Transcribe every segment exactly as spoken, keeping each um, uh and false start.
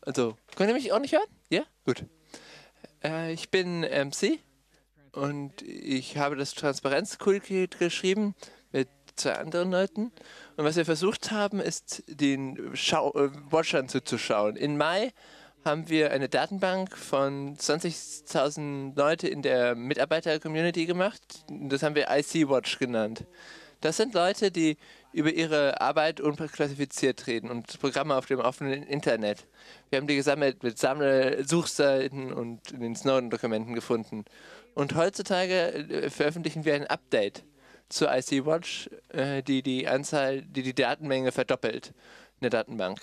Also, könnt ihr mich auch nicht hören? Ja? Gut. Äh, ich bin M C und ich habe das Transparenz-Toolkit geschrieben mit zwei anderen Leuten. Und was wir versucht haben, ist, den Schau äh, Watchern zuzuschauen. Im Mai haben wir eine Datenbank von zwanzigtausend Leute in der Mitarbeiter-Community gemacht. Das haben wir I C Watch genannt. Das sind Leute, die über ihre Arbeit unklassifiziert reden und Programme auf dem offenen Internet. Wir haben die gesammelt mit Sammlersuchseiten und in den Snowden-Dokumenten gefunden. Und heutzutage äh, veröffentlichen wir ein Update zur I C Watch, äh, die die Anzahl, die die Datenmenge verdoppelt in der Datenbank.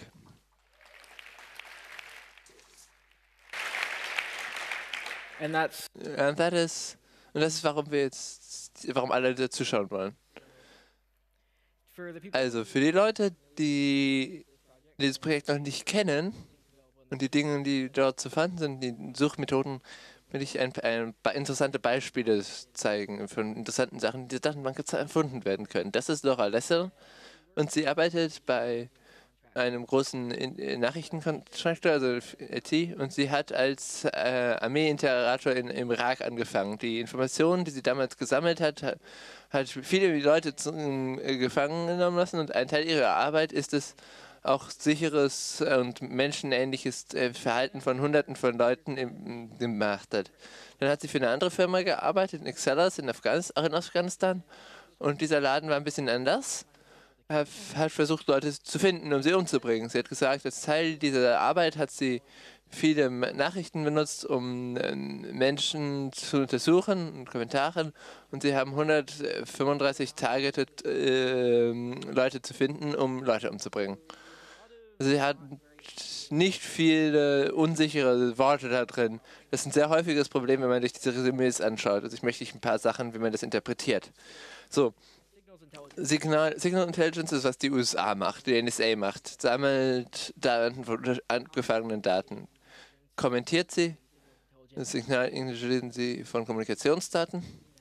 And that's Und das ist, und das ist, warum wir jetzt, warum alle da zuschauen wollen. for the people. Also für die Leute, die dieses Projekt noch nicht kennen und die Dinge, die dort zu fanden sind, die Suchmethoden, will ich ein, ein, ein, interessante Beispiele zeigen von interessanten Sachen, die in der Datenbank erfunden werden können. Das ist Laura Lessel und sie arbeitet bei einem großen in Nachrichtenkontraktor, also I T, und sie hat als äh, Armee-Integrator in, im Irak angefangen. Die Informationen, die sie damals gesammelt hat, hat, hat viele Leute zu, äh, gefangen genommen lassen und ein Teil ihrer Arbeit ist es, auch sicheres und menschenähnliches äh, Verhalten von Hunderten von Leuten im, gemacht hat. Dann hat sie für eine andere Firma gearbeitet, in Excellus, in Afghanistan, auch in Afghanistan, und dieser Laden war ein bisschen anders. Hat, hat versucht, Leute zu finden, um sie umzubringen. Sie hat gesagt, als Teil dieser Arbeit hat sie viele Nachrichten benutzt, um äh, Menschen zu untersuchen und Kommentare. Und sie haben hundertfünfunddreißig targeted äh, Leute zu finden, um Leute umzubringen. Sie hat nicht viele unsichere Worte da drin. Das ist ein sehr häufiges Problem, wenn man sich diese Resümees anschaut. Also ich möchte ein paar Sachen, wie man das interpretiert. So, Signal, Signal Intelligence ist, was die U S A macht, die N S A macht. Sammelt Daten von angefangenen Daten. Kommentiert sie. Das Signal Intelligence sie von Kommunikationsdaten.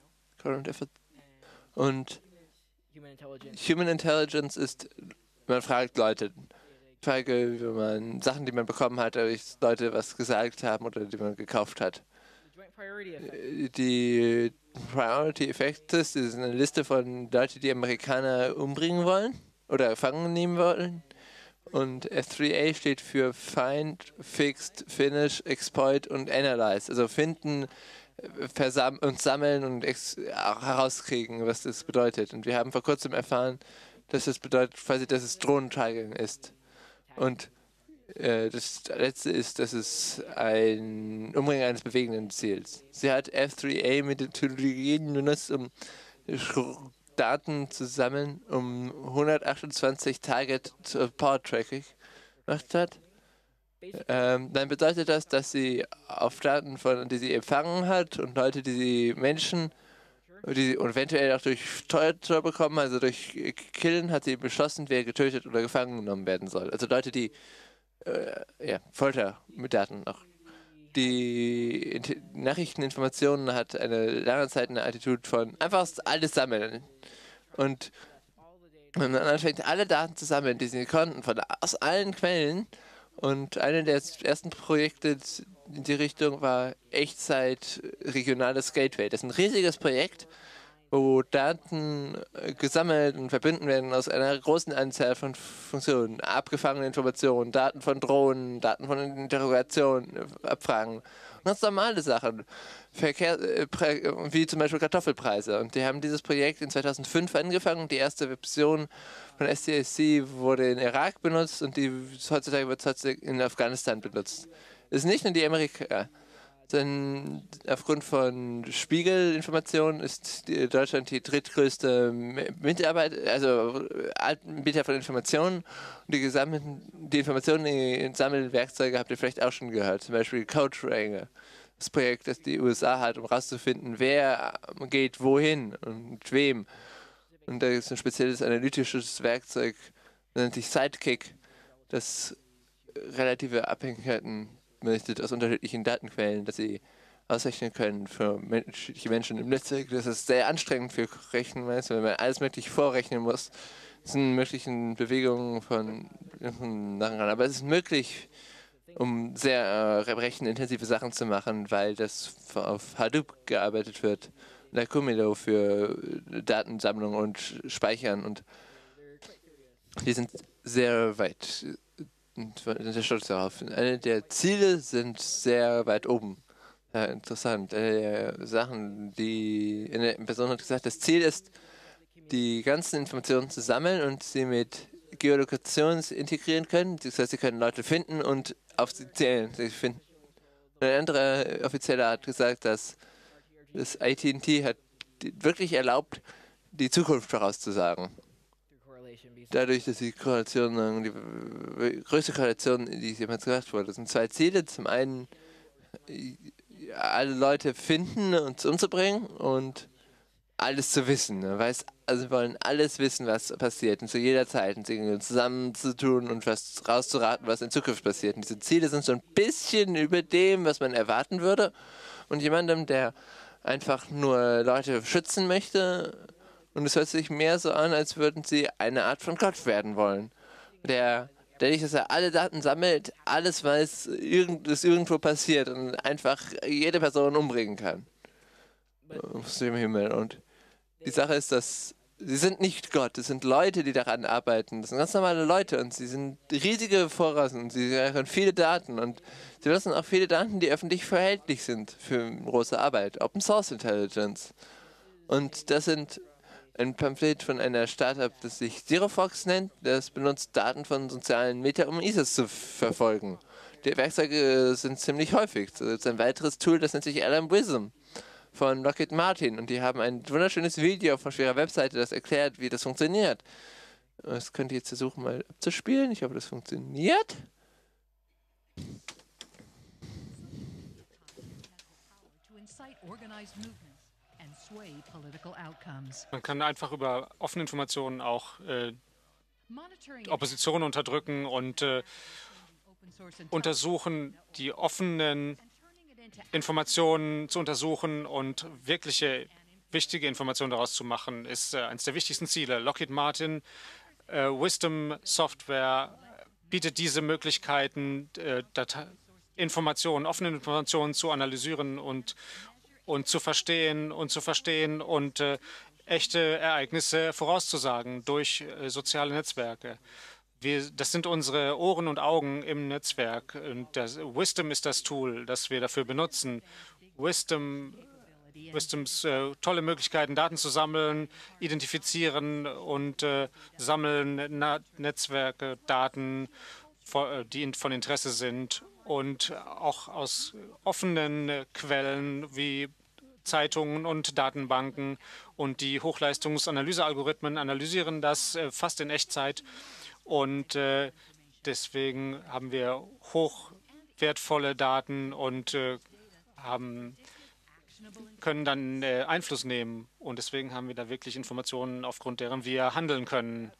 Und Human intelligence. Human Intelligence ist, man fragt Leute. Frage, wenn man Sachen, die man bekommen hat, oder Leute was gesagt haben oder die man gekauft hat. The joint priority effect. Äh, Die Priority Effects ist eine Liste von Leuten, die Amerikaner umbringen wollen oder gefangen nehmen wollen. Und F drei A steht für Find, Fixed, Finish, Exploit und Analyze. Also finden, äh, versam und sammeln und ex auch herauskriegen, was das bedeutet. Und wir haben vor kurzem erfahren, dass das bedeutet, quasi, dass es Drohnentracking ist. Und äh, das letzte ist, dass es ein Umbringen eines bewegenden Ziels. Sie hat F drei A Methodologien benutzt, um Daten zu sammeln, um hundertachtundzwanzig Target Support Tracking gemacht hat. Ähm, dann bedeutet das, dass sie auf Daten, von, die sie empfangen hat und Leute, die sie Menschen, die sie eventuell auch durch Torture bekommen, also durch Killen, hat sie beschlossen, wer getötet oder gefangen genommen werden soll. Also Leute, die äh, ja, Folter mit Daten auch. Die Inti- Nachrichteninformationen hat eine lange Zeit eine Attitude von einfach alles sammeln. Und wenn man anfängt, alle Daten zu sammeln, die sie konnten, von, aus allen Quellen, und eine der ersten Projekte in die Richtung war Echtzeit regionales Gateway. Das ist ein riesiges Projekt, wo Daten äh, gesammelt und verbunden werden aus einer großen Anzahl von Funktionen. Abgefangene Informationen, Daten von Drohnen, Daten von Interrogationen, äh, Abfragen. Und ganz normale Sachen, Verkehr, äh, Pre- wie zum Beispiel Kartoffelpreise. Und die haben dieses Projekt in zweitausendfünf angefangen. Die erste Version von S C S C wurde in Irak benutzt und die heutzutage wird heutzutage in Afghanistan benutzt. Es ist nicht nur die Amerikaner. Denn aufgrund von Spiegelinformationen ist die- Deutschland die drittgrößte Mitarbeit, also Anbieter von Informationen. Und die gesammelten, die Informationen, die Sammelwerkzeuge habt ihr vielleicht auch schon gehört. Zum Beispiel CodeRanger, das Projekt, das die U S A hat, um herauszufinden, wer geht wohin und wem. Und da ist ein spezielles analytisches Werkzeug, das nennt sich Sidekick, das relative Abhängigkeiten berichtet aus unterschiedlichen Datenquellen, dass sie ausrechnen können für menschliche Menschen im Netzwerk. Das ist sehr anstrengend für Rechnen, weißt du, wenn man alles möglich vorrechnen muss. Das sind möglichen Bewegungen von Sachen ran. Aber es ist möglich, um sehr äh, rechenintensive Sachen zu machen, weil das auf Hadoop gearbeitet wird. Lacumilo für Datensammlung und Speichern, und die sind sehr weit und sind sehr stolz darauf. Eine der Ziele sind sehr weit oben. Ja, interessant. Eine der Sachen, die eine Person hat gesagt, das Ziel ist, die ganzen Informationen zu sammeln und sie mit Geolokation integrieren können. Das heißt, sie können Leute finden und auf sie zählen. Sie finden. Ein anderer Offizieller hat gesagt, dass das A T und T hat wirklich erlaubt, die Zukunft vorauszusagen. Dadurch, dass die Korrelation, die größte Korrelation, die jemals gemacht wurde, das sind zwei Ziele. Zum einen, alle Leute finden und umzubringen und alles zu wissen. Ne? Weiß, also wir wollen alles wissen, was passiert, und zu jeder Zeit, und sie zusammenzutun und was rauszuraten, was in Zukunft passiert. Und diese Ziele sind so ein bisschen über dem, was man erwarten würde. Und jemandem, der einfach nur Leute schützen möchte, und es hört sich mehr so an, als würden sie eine Art von Gott werden wollen. Der, der nicht, dass er alle Daten sammelt, alles weiß, irgend, was irgendwo passiert, und einfach jede Person umbringen kann. Aus dem Himmel. Und die Sache ist, dass sie sind nicht Gott, es sind Leute, die daran arbeiten. Das sind ganz normale Leute, und sie sind riesige Voraus, und sie haben viele Daten, und sie benutzen auch viele Daten, die öffentlich verhältlich sind für große Arbeit. Open Source Intelligence. Und das sind ein Pamphlet von einer Startup, das sich ZeroFox nennt. Das benutzt Daten von sozialen Meta, um I S Is zu verfolgen. Die Werkzeuge sind ziemlich häufig. Es gibt ein weiteres Tool, das nennt sich L M Wisdom von Lockheed Martin, und die haben ein wunderschönes Video auf ihrer Webseite, das erklärt, wie das funktioniert. Das könnt ihr jetzt versuchen, mal abzuspielen. Ich hoffe, das funktioniert. Man kann einfach über offene Informationen auch äh, Opposition unterdrücken und äh, untersuchen, die offenen Informationen zu untersuchen und wirkliche wichtige Informationen daraus zu machen, ist äh, eines der wichtigsten Ziele. Lockheed Martin, äh, Wisdom Software bietet diese Möglichkeiten, äh, Informationen, offene Informationen zu analysieren und, und zu verstehen und zu verstehen und äh, echte Ereignisse vorauszusagen durch äh, soziale Netzwerke. Wir, das sind unsere Ohren und Augen im Netzwerk. Und das, Wisdom ist das Tool, das wir dafür benutzen. Wisdom, Wisdoms äh, tolle Möglichkeiten, Daten zu sammeln, identifizieren und äh, sammeln Na Netzwerke, Daten, die von Interesse sind, und auch aus offenen Quellen wie Zeitungen und Datenbanken. Und die Hochleistungsanalysealgorithmen analysieren das äh, fast in Echtzeit. Und äh, deswegen haben wir hochwertvolle Daten und äh, haben, können dann äh, Einfluss nehmen. Und deswegen haben wir da wirklich Informationen, aufgrund deren wir handeln können.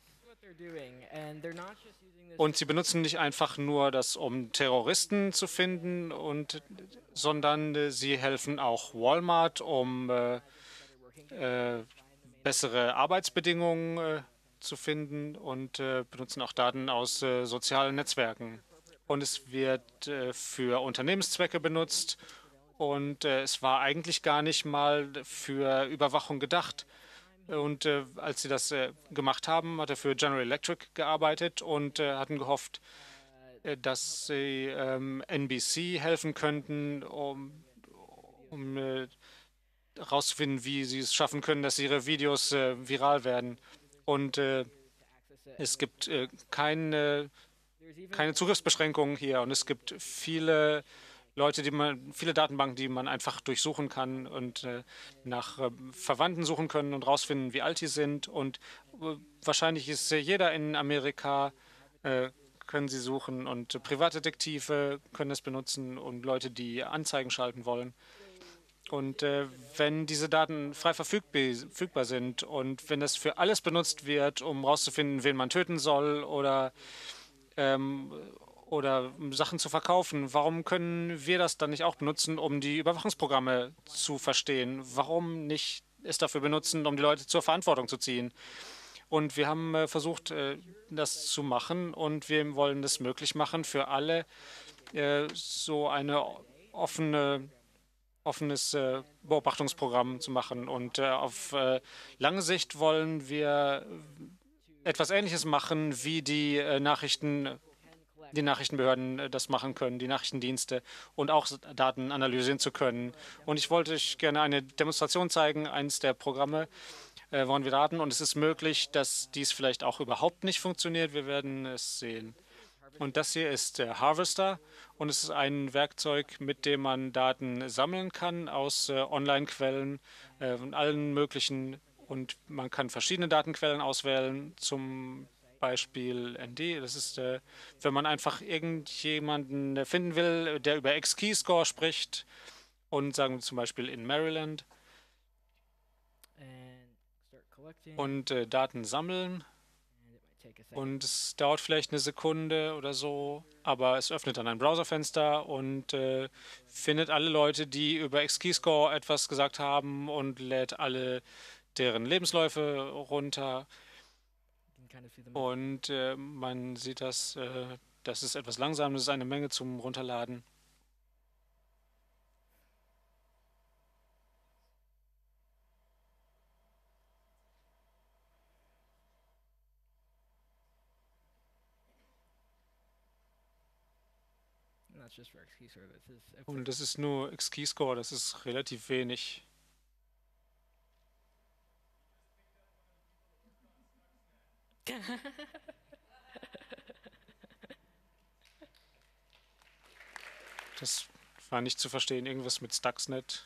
Und sie benutzen nicht einfach nur das, um Terroristen zu finden, und, sondern äh, sie helfen auch Walmart, um äh, äh, bessere Arbeitsbedingungen äh, zu finden, und äh, benutzen auch Daten aus äh, sozialen Netzwerken. Und es wird äh, für Unternehmenszwecke benutzt, und äh, es war eigentlich gar nicht mal für Überwachung gedacht. Und äh, als sie das äh, gemacht haben, hat er für General Electric gearbeitet und äh, hatten gehofft, äh, dass sie ähm, N B C helfen könnten, um, um äh, herauszufinden, wie sie es schaffen können, dass ihre Videos äh, viral werden. Und äh, es gibt äh, keine, keine Zugriffsbeschränkungen hier, und es gibt viele Leute, die man, viele Datenbanken, die man einfach durchsuchen kann und äh, nach äh, Verwandten suchen können und rausfinden, wie alt die sind. Und äh, wahrscheinlich ist äh, jeder in Amerika, äh, können sie suchen, und äh, Privatdetektive können es benutzen und Leute, die Anzeigen schalten wollen. Und äh, wenn diese Daten frei verfügbar sind und wenn das für alles benutzt wird, um herauszufinden, wen man töten soll oder, ähm, oder Sachen zu verkaufen, warum können wir das dann nicht auch benutzen, um die Überwachungsprogramme zu verstehen? Warum nicht es dafür benutzen, um die Leute zur Verantwortung zu ziehen? Und wir haben äh, versucht, äh, das zu machen, und wir wollen es möglich machen, für alle äh, so eine offene offenes äh, Beobachtungsprogramm zu machen. Und äh, auf äh, lange Sicht wollen wir etwas Ähnliches machen, wie die äh, Nachrichten, die Nachrichtenbehörden äh, das machen können, die Nachrichtendienste, und auch Daten analysieren zu können. Und ich wollte euch gerne eine Demonstration zeigen, eines der Programme, äh, woran wir raten. Und es ist möglich, dass dies vielleicht auch überhaupt nicht funktioniert. Wir werden es sehen. Und das hier ist der Harvester, und es ist ein Werkzeug, mit dem man Daten sammeln kann aus äh, Online-Quellen äh, von allen möglichen, und man kann verschiedene Datenquellen auswählen, zum Beispiel N D. Das ist, äh, wenn man einfach irgendjemanden finden will, der über X-Keyscore spricht, und sagen wir zum Beispiel in Maryland, und äh, Daten sammeln. Und es dauert vielleicht eine Sekunde oder so, aber es öffnet dann ein Browserfenster und äh, findet alle Leute, die über X-Keyscore etwas gesagt haben, und lädt alle deren Lebensläufe runter. Und äh, man sieht das, äh, das ist etwas langsam, das ist eine Menge zum Runterladen. Und das ist nur X-Keyscore, das ist relativ wenig. Das war nicht zu verstehen, irgendwas mit Stuxnet.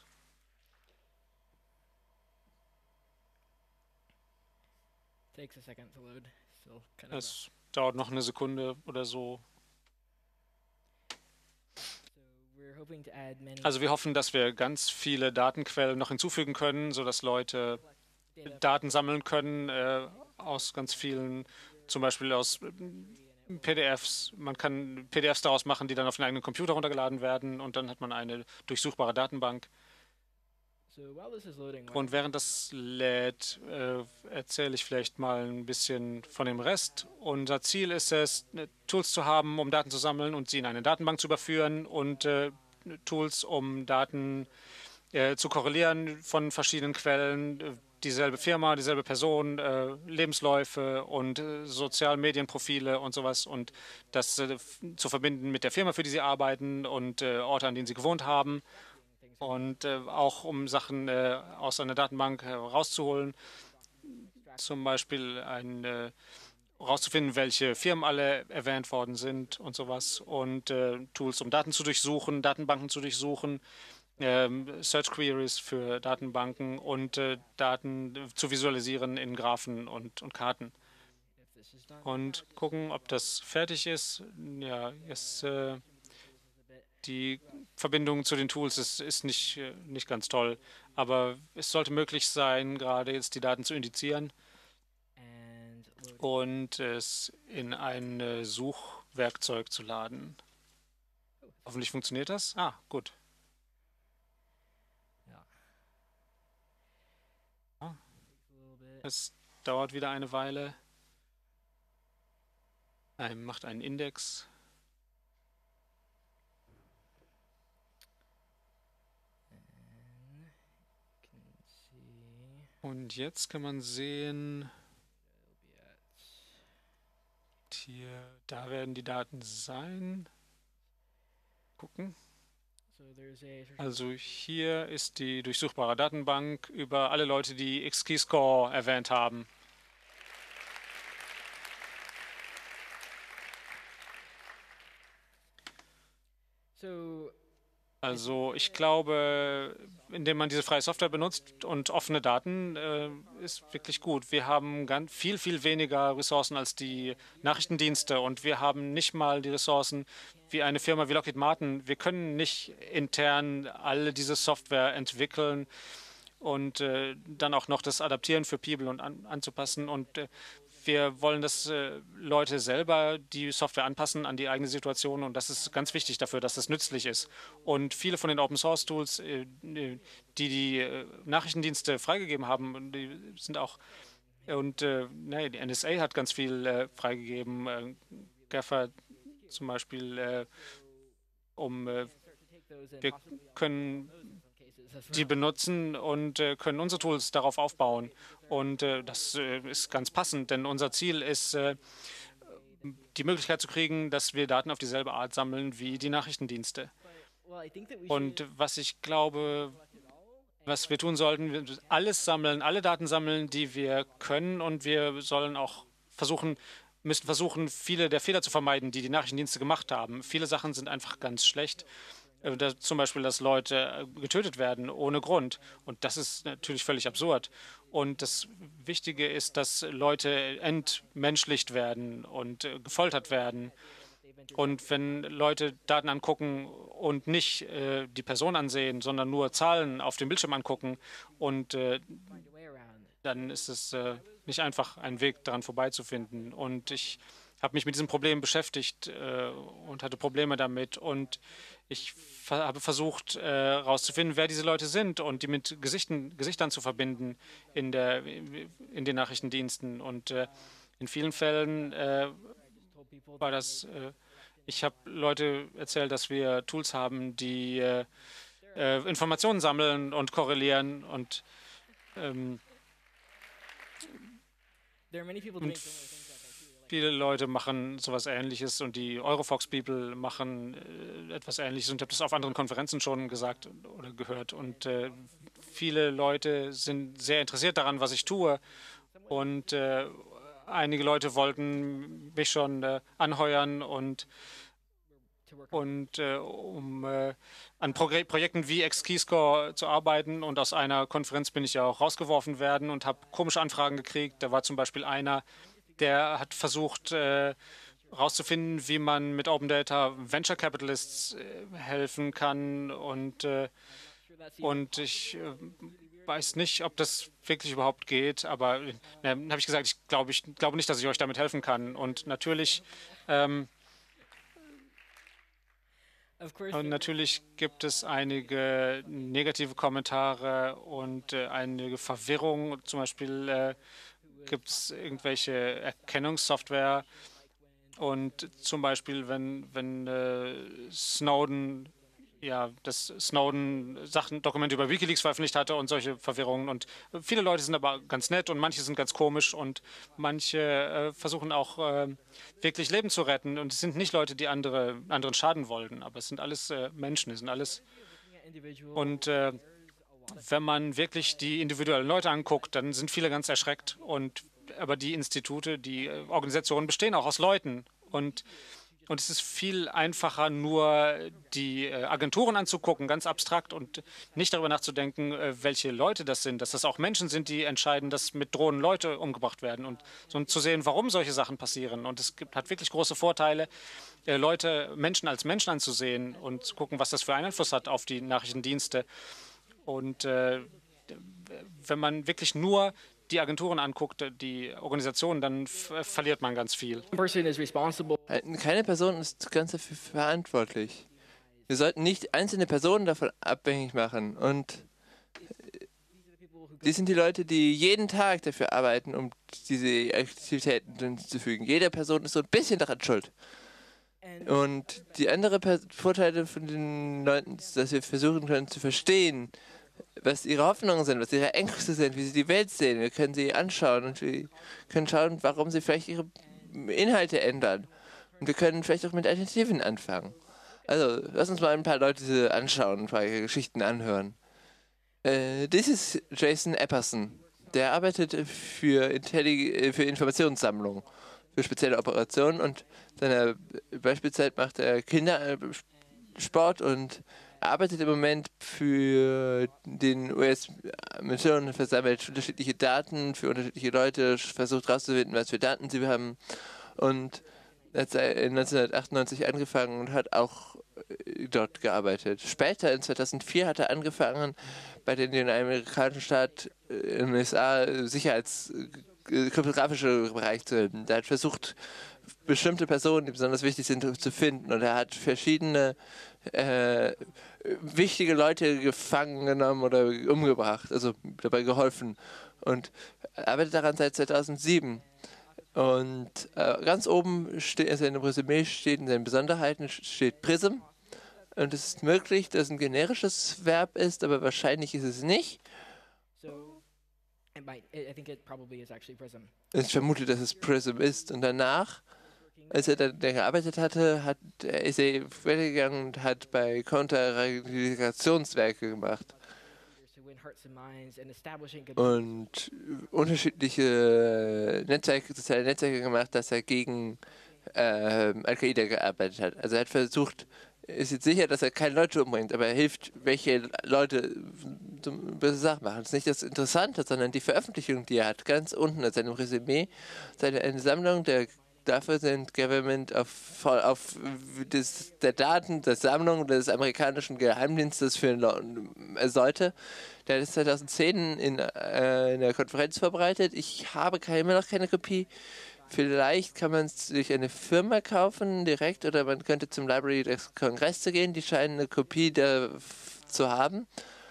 Es dauert noch eine Sekunde oder so. Also wir hoffen, dass wir ganz viele Datenquellen noch hinzufügen können, sodass Leute Daten sammeln können äh, aus ganz vielen, zum Beispiel aus P D Fs. Man kann P D Fs daraus machen, die dann auf den eigenen Computer runtergeladen werden, und dann hat man eine durchsuchbare Datenbank. Und während das lädt, äh, erzähle ich vielleicht mal ein bisschen von dem Rest. Unser Ziel ist es, Tools zu haben, um Daten zu sammeln und sie in eine Datenbank zu überführen, und äh, Tools, um Daten äh, zu korrelieren von verschiedenen Quellen, dieselbe Firma, dieselbe Person, äh, Lebensläufe und äh, Sozialmedienprofile und sowas, und das äh, zu verbinden mit der Firma, für die sie arbeiten, und äh, Orte, an denen sie gewohnt haben. Und äh, auch um Sachen äh, aus einer Datenbank herauszuholen, zum Beispiel ein, äh, rauszufinden, welche Firmen alle erwähnt worden sind und sowas. Und äh, Tools, um Daten zu durchsuchen, Datenbanken zu durchsuchen, ähm, Search Queries für Datenbanken, und äh, Daten zu visualisieren in Graphen und, und Karten. Und gucken, ob das fertig ist. Ja, jetzt äh, die Verbindung zu den Tools ist, ist nicht, nicht ganz toll, aber es sollte möglich sein, gerade jetzt die Daten zu indizieren und es in ein Suchwerkzeug zu laden. Hoffentlich funktioniert das. Ah, gut. Es dauert wieder eine Weile. Er macht einen Index. Und jetzt kann man sehen, hier, da werden die Daten sein. Gucken. Also hier ist die durchsuchbare Datenbank über alle Leute, die X-Keyscore erwähnt haben. Also ich glaube, indem man diese freie Software benutzt und offene Daten, äh, ist wirklich gut. Wir haben ganz viel, viel weniger Ressourcen als die Nachrichtendienste, und wir haben nicht mal die Ressourcen wie eine Firma wie Lockheed Martin. Wir können nicht intern alle diese Software entwickeln und äh, dann auch noch das adaptieren für People und an, anzupassen. Und äh, wir wollen, dass äh, Leute selber die Software anpassen an die eigene Situation, und das ist ganz wichtig dafür, dass das nützlich ist. Und viele von den Open-Source-Tools, äh, die die äh, Nachrichtendienste freigegeben haben, die sind auch Und äh, nee, die N S A hat ganz viel äh, freigegeben. Äh, Gaffer zum Beispiel, äh, um äh, wir können die benutzen und äh, können unsere Tools darauf aufbauen. Und äh, das äh, ist ganz passend, denn unser Ziel ist, äh, die Möglichkeit zu kriegen, dass wir Daten auf dieselbe Art sammeln wie die Nachrichtendienste. Und was ich glaube, was wir tun sollten, wir alles sammeln, alle Daten sammeln, die wir können, und wir sollen auch versuchen, müssen versuchen, viele der Fehler zu vermeiden, die die Nachrichtendienste gemacht haben. Viele Sachen sind einfach ganz schlecht. Äh, da, zum Beispiel, dass Leute äh, getötet werden ohne Grund. Und das ist natürlich völlig absurd. Und das Wichtige ist, dass Leute entmenschlicht werden und äh, gefoltert werden. Und wenn Leute Daten angucken und nicht äh, die Person ansehen, sondern nur Zahlen auf dem Bildschirm angucken, und äh, dann ist es äh, nicht einfach, einen Weg daran vorbeizufinden. Und ich habe mich mit diesem Problem beschäftigt äh, und hatte Probleme damit. Und ich ver habe versucht herauszufinden, äh, wer diese Leute sind und die mit Gesichten, Gesichtern zu verbinden in, der, in den Nachrichtendiensten. Und äh, in vielen Fällen äh, war das... Äh, Ich habe Leute erzählt, dass wir Tools haben, die äh, äh, Informationen sammeln und korrelieren. Und, ähm, und viele Leute machen sowas Ähnliches, und die Eurofox People machen äh, etwas Ähnliches. Und ich habe das auf anderen Konferenzen schon gesagt oder gehört. Und äh, viele Leute sind sehr interessiert daran, was ich tue. Und äh, einige Leute wollten mich schon äh, anheuern und, und äh, um äh, an Pro Projekten wie X-Keyscore zu arbeiten. Und aus einer Konferenz bin ich ja auch rausgeworfen werden und habe komische Anfragen gekriegt. Da war zum Beispiel einer, der hat versucht herauszufinden, äh, wie man mit Open Data Venture Capitalists äh, helfen kann. Und, äh, und ich äh, weiß nicht, ob das wirklich überhaupt geht, aber äh, dann habe ich gesagt, ich glaube ich glaube nicht, dass ich euch damit helfen kann. Und natürlich, ähm, und natürlich gibt es einige negative Kommentare und äh, einige Verwirrung. Zum Beispiel äh, gibt es irgendwelche Erkennungssoftware. Und zum Beispiel, wenn, wenn äh, Snowden ja, dass Snowden Sachen, Dokumente über WikiLeaks veröffentlicht hatte und solche Verwirrungen. Und viele Leute sind aber ganz nett und manche sind ganz komisch und manche äh, versuchen auch äh, wirklich Leben zu retten. Und es sind nicht Leute, die andere, anderen schaden wollten, aber es sind alles äh, Menschen, es sind alles. Und äh, wenn man wirklich die individuellen Leute anguckt, dann sind viele ganz erschreckt. Und aber die Institute, die äh, Organisationen bestehen auch aus Leuten. Und Und es ist viel einfacher, nur die äh, Agenturen anzugucken, ganz abstrakt, und nicht darüber nachzudenken, äh, welche Leute das sind, dass das auch Menschen sind, die entscheiden, dass mit Drohnen Leute umgebracht werden, und so zu sehen, warum solche Sachen passieren. Und es gibt, hat wirklich große Vorteile, äh, Leute, Menschen als Menschen anzusehen und zu gucken, was das für einen Einfluss hat auf die Nachrichtendienste. Und äh, wenn man wirklich nur die Agenturen anguckt, die Organisationen, dann verliert man ganz viel. Keine Person ist ganz dafür verantwortlich. Wir sollten nicht einzelne Personen davon abhängig machen. Und die sind die Leute, die jeden Tag dafür arbeiten, um diese Aktivitäten durchzufügen. Jede Person ist so ein bisschen daran schuld. Und die andere Vorteile von den Leuten ist, dass wir versuchen können zu verstehen, was ihre Hoffnungen sind, was ihre Ängste sind, wie sie die Welt sehen. Wir können sie anschauen und wir können schauen, warum sie vielleicht ihre Inhalte ändern. Und wir können vielleicht auch mit Alternativen anfangen. Also, lass uns mal ein paar Leute anschauen, ein paar Geschichten anhören. Äh, das ist Jason Epperson. Der arbeitet für, Intelli für Informationssammlung, für spezielle Operationen, und seine Beispielzeit macht er Kindersport und er arbeitet im Moment für den U S-Mission, versammelt unterschiedliche Daten für unterschiedliche Leute, versucht herauszufinden, was für Daten sie haben, und hat neunzehnhundertachtundneunzig angefangen und hat auch dort gearbeitet. Später, in zweitausendvier, hat er angefangen, bei den, den amerikanischen Staat in den U S A Sicherheits kryptografische Bereich zu helfen. Der hat versucht, bestimmte Personen, die besonders wichtig sind, zu finden, und er hat verschiedene äh, wichtige Leute gefangen genommen oder umgebracht, also dabei geholfen. und arbeitet daran seit zweitausendsieben. Und äh, ganz oben steht, in seinem Resümee steht, in seinen Besonderheiten steht Prism. Und es ist möglich, dass es ein generisches Verb ist, aber wahrscheinlich ist es nicht. So, it might, I I think it probably is actually Prism. Ich vermute, dass es Prism ist. Und danach, als er dann gearbeitet hatte, hat, ist er weitergegangen und hat bei Counter Relegationswerke gemacht. To win hearts and minds and establishing good Und unterschiedliche Netzwerke, soziale Netzwerke gemacht, dass er gegen äh, Al-Qaida gearbeitet hat. Also er hat versucht, ist jetzt sicher, dass er keine Leute umbringt, aber er hilft, welche Leute böse Sachen machen. Das ist nicht das Interessante, sondern die Veröffentlichung, die er hat, ganz unten in seinem Resümee, seine eine Sammlung der dafür sind Government auf, auf das, der Daten, der Sammlung des amerikanischen Geheimdienstes für äh, sollte. Der ist zweitausendzehn in, äh, in der Konferenz verbreitet. Ich habe keine, immer noch keine Kopie. Vielleicht kann man es durch eine Firma kaufen direkt oder man könnte zum Library des Kongresses gehen. Die scheinen eine Kopie der, zu haben.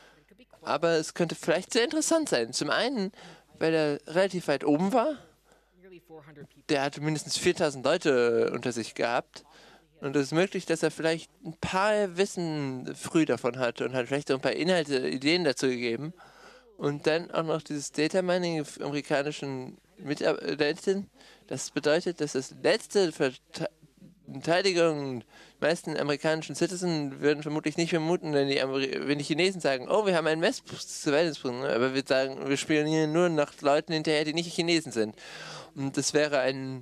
Aber es könnte vielleicht sehr interessant sein. Zum einen, weil er relativ weit oben war. nearly four hundred people. Der hatte mindestens viertausend Leute unter sich gehabt. Und es ist möglich, dass er vielleicht ein paar Wissen früh davon hatte und hat vielleicht auch ein paar Inhalte, Ideen dazu gegeben. Und dann auch noch dieses Data Mining für amerikanischen Mitarbeitern. Das bedeutet, dass das letzte Verteidigung, die meisten amerikanischen Citizen würden vermutlich nicht vermuten, wenn die, Ameri wenn die Chinesen sagen, oh, wir haben einen Messsurveillance-Punkt, aber wir sagen, wir spionieren nur nach Leuten hinterher, die nicht Chinesen sind. Und das wäre ein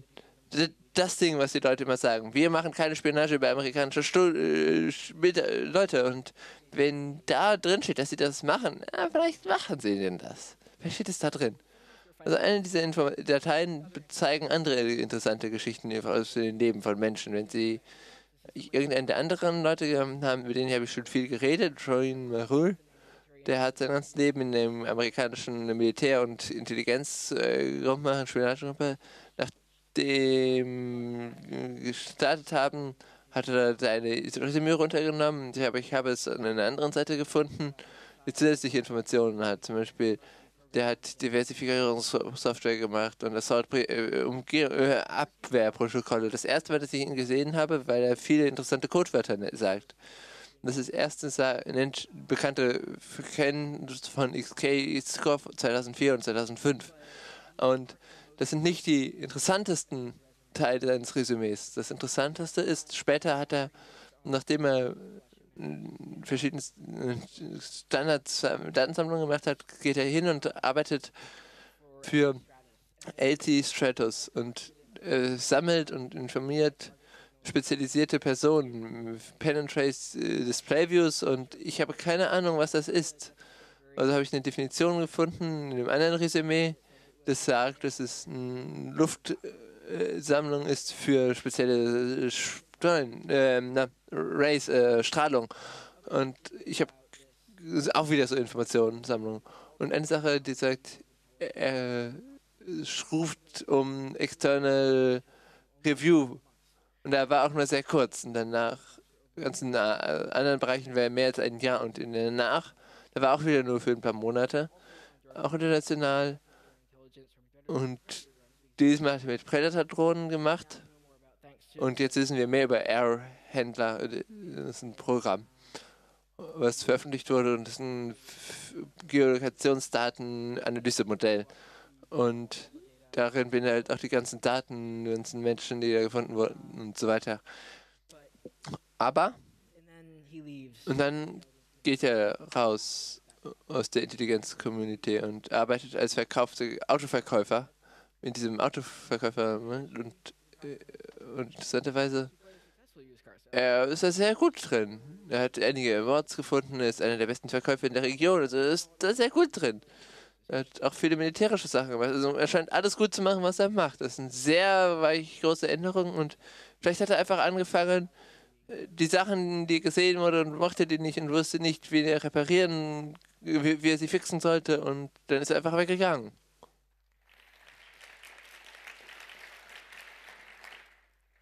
das Ding, was die Leute immer sagen. Wir machen keine Spionage über amerikanische Stu äh, Leute. Und wenn da drin steht, dass sie das machen, ja, vielleicht machen sie denn das. Vielleicht steht es da drin. Also eine dieser Info Dateien zeigen andere interessante Geschichten aus dem Leben von Menschen. Wenn sie irgendeinen der anderen Leute haben, mit denen habe ich schon viel geredet, Troyan Marul, der hat sein ganzes Leben in dem amerikanischen Militär- und Intelligenzgruppe, Spionagegruppe, nachdem gestartet haben, hat er seine Resümee runtergenommen. Ich habe, ich habe es an einer anderen Seite gefunden, die zusätzliche Informationen hat. Zum Beispiel, der hat Diversifizierungssoftware gemacht und Assault äh, äh, Abwehrprotokolle. Das erste Mal, dass ich ihn gesehen habe, weil er viele interessante Codewörter sagt. Das ist erstens nennt bekannte Kennen von X K-Score zweitausendvier und zweitausendfünf. Und das sind nicht die interessantesten Teile seines Resümees. Das Interessanteste ist, später hat er, nachdem er verschiedene Standards, Datensammlungen gemacht hat, geht er hin und arbeitet für L T Stratus und äh, sammelt und informiert spezialisierte Personen, Pen and Trace äh, Display Views, und ich habe keine Ahnung, was das ist. Also habe ich eine Definition gefunden in einem anderen Resümee, das sagt, dass es eine Luftsammlung ist für spezielle Strahlen, äh, na, Rays, äh, Strahlung. Und ich habe auch wieder so Informationssammlung. Und eine Sache, die sagt, er ruft um External Review. Und er war auch nur sehr kurz. Und danach, ganzen anderen Bereichen wäre mehr als ein Jahr. Und in danach, da war auch wieder nur für ein paar Monate. Auch international. Und diesmal hat er mit Predator-Drohnen gemacht. Und jetzt wissen wir mehr über Air-Händler. Das ist ein Programm, was veröffentlicht wurde. Und das ist ein Geolokationsdaten-Analysemodell. Und darin beinhaltet auch die ganzen Daten, die ganzen Menschen, die da gefunden wurden und so weiter. Aber, und dann geht er raus aus der Intelligenz-Community und arbeitet als verkaufte Autoverkäufer mit diesem Autoverkäufer und, und interessanterweise er ist da sehr gut drin. Er hat einige Awards gefunden, er ist einer der besten Verkäufer in der Region, also er ist da sehr gut drin. Er hat auch viele militärische Sachen gemacht. Also er scheint alles gut zu machen, was er macht. Das sind sehr weich große Änderungen und vielleicht hat er einfach angefangen, die Sachen, die gesehen wurden, und mochte die nicht und wusste nicht, wie er reparieren, wie, wie er sie fixen sollte, und dann ist er einfach weggegangen.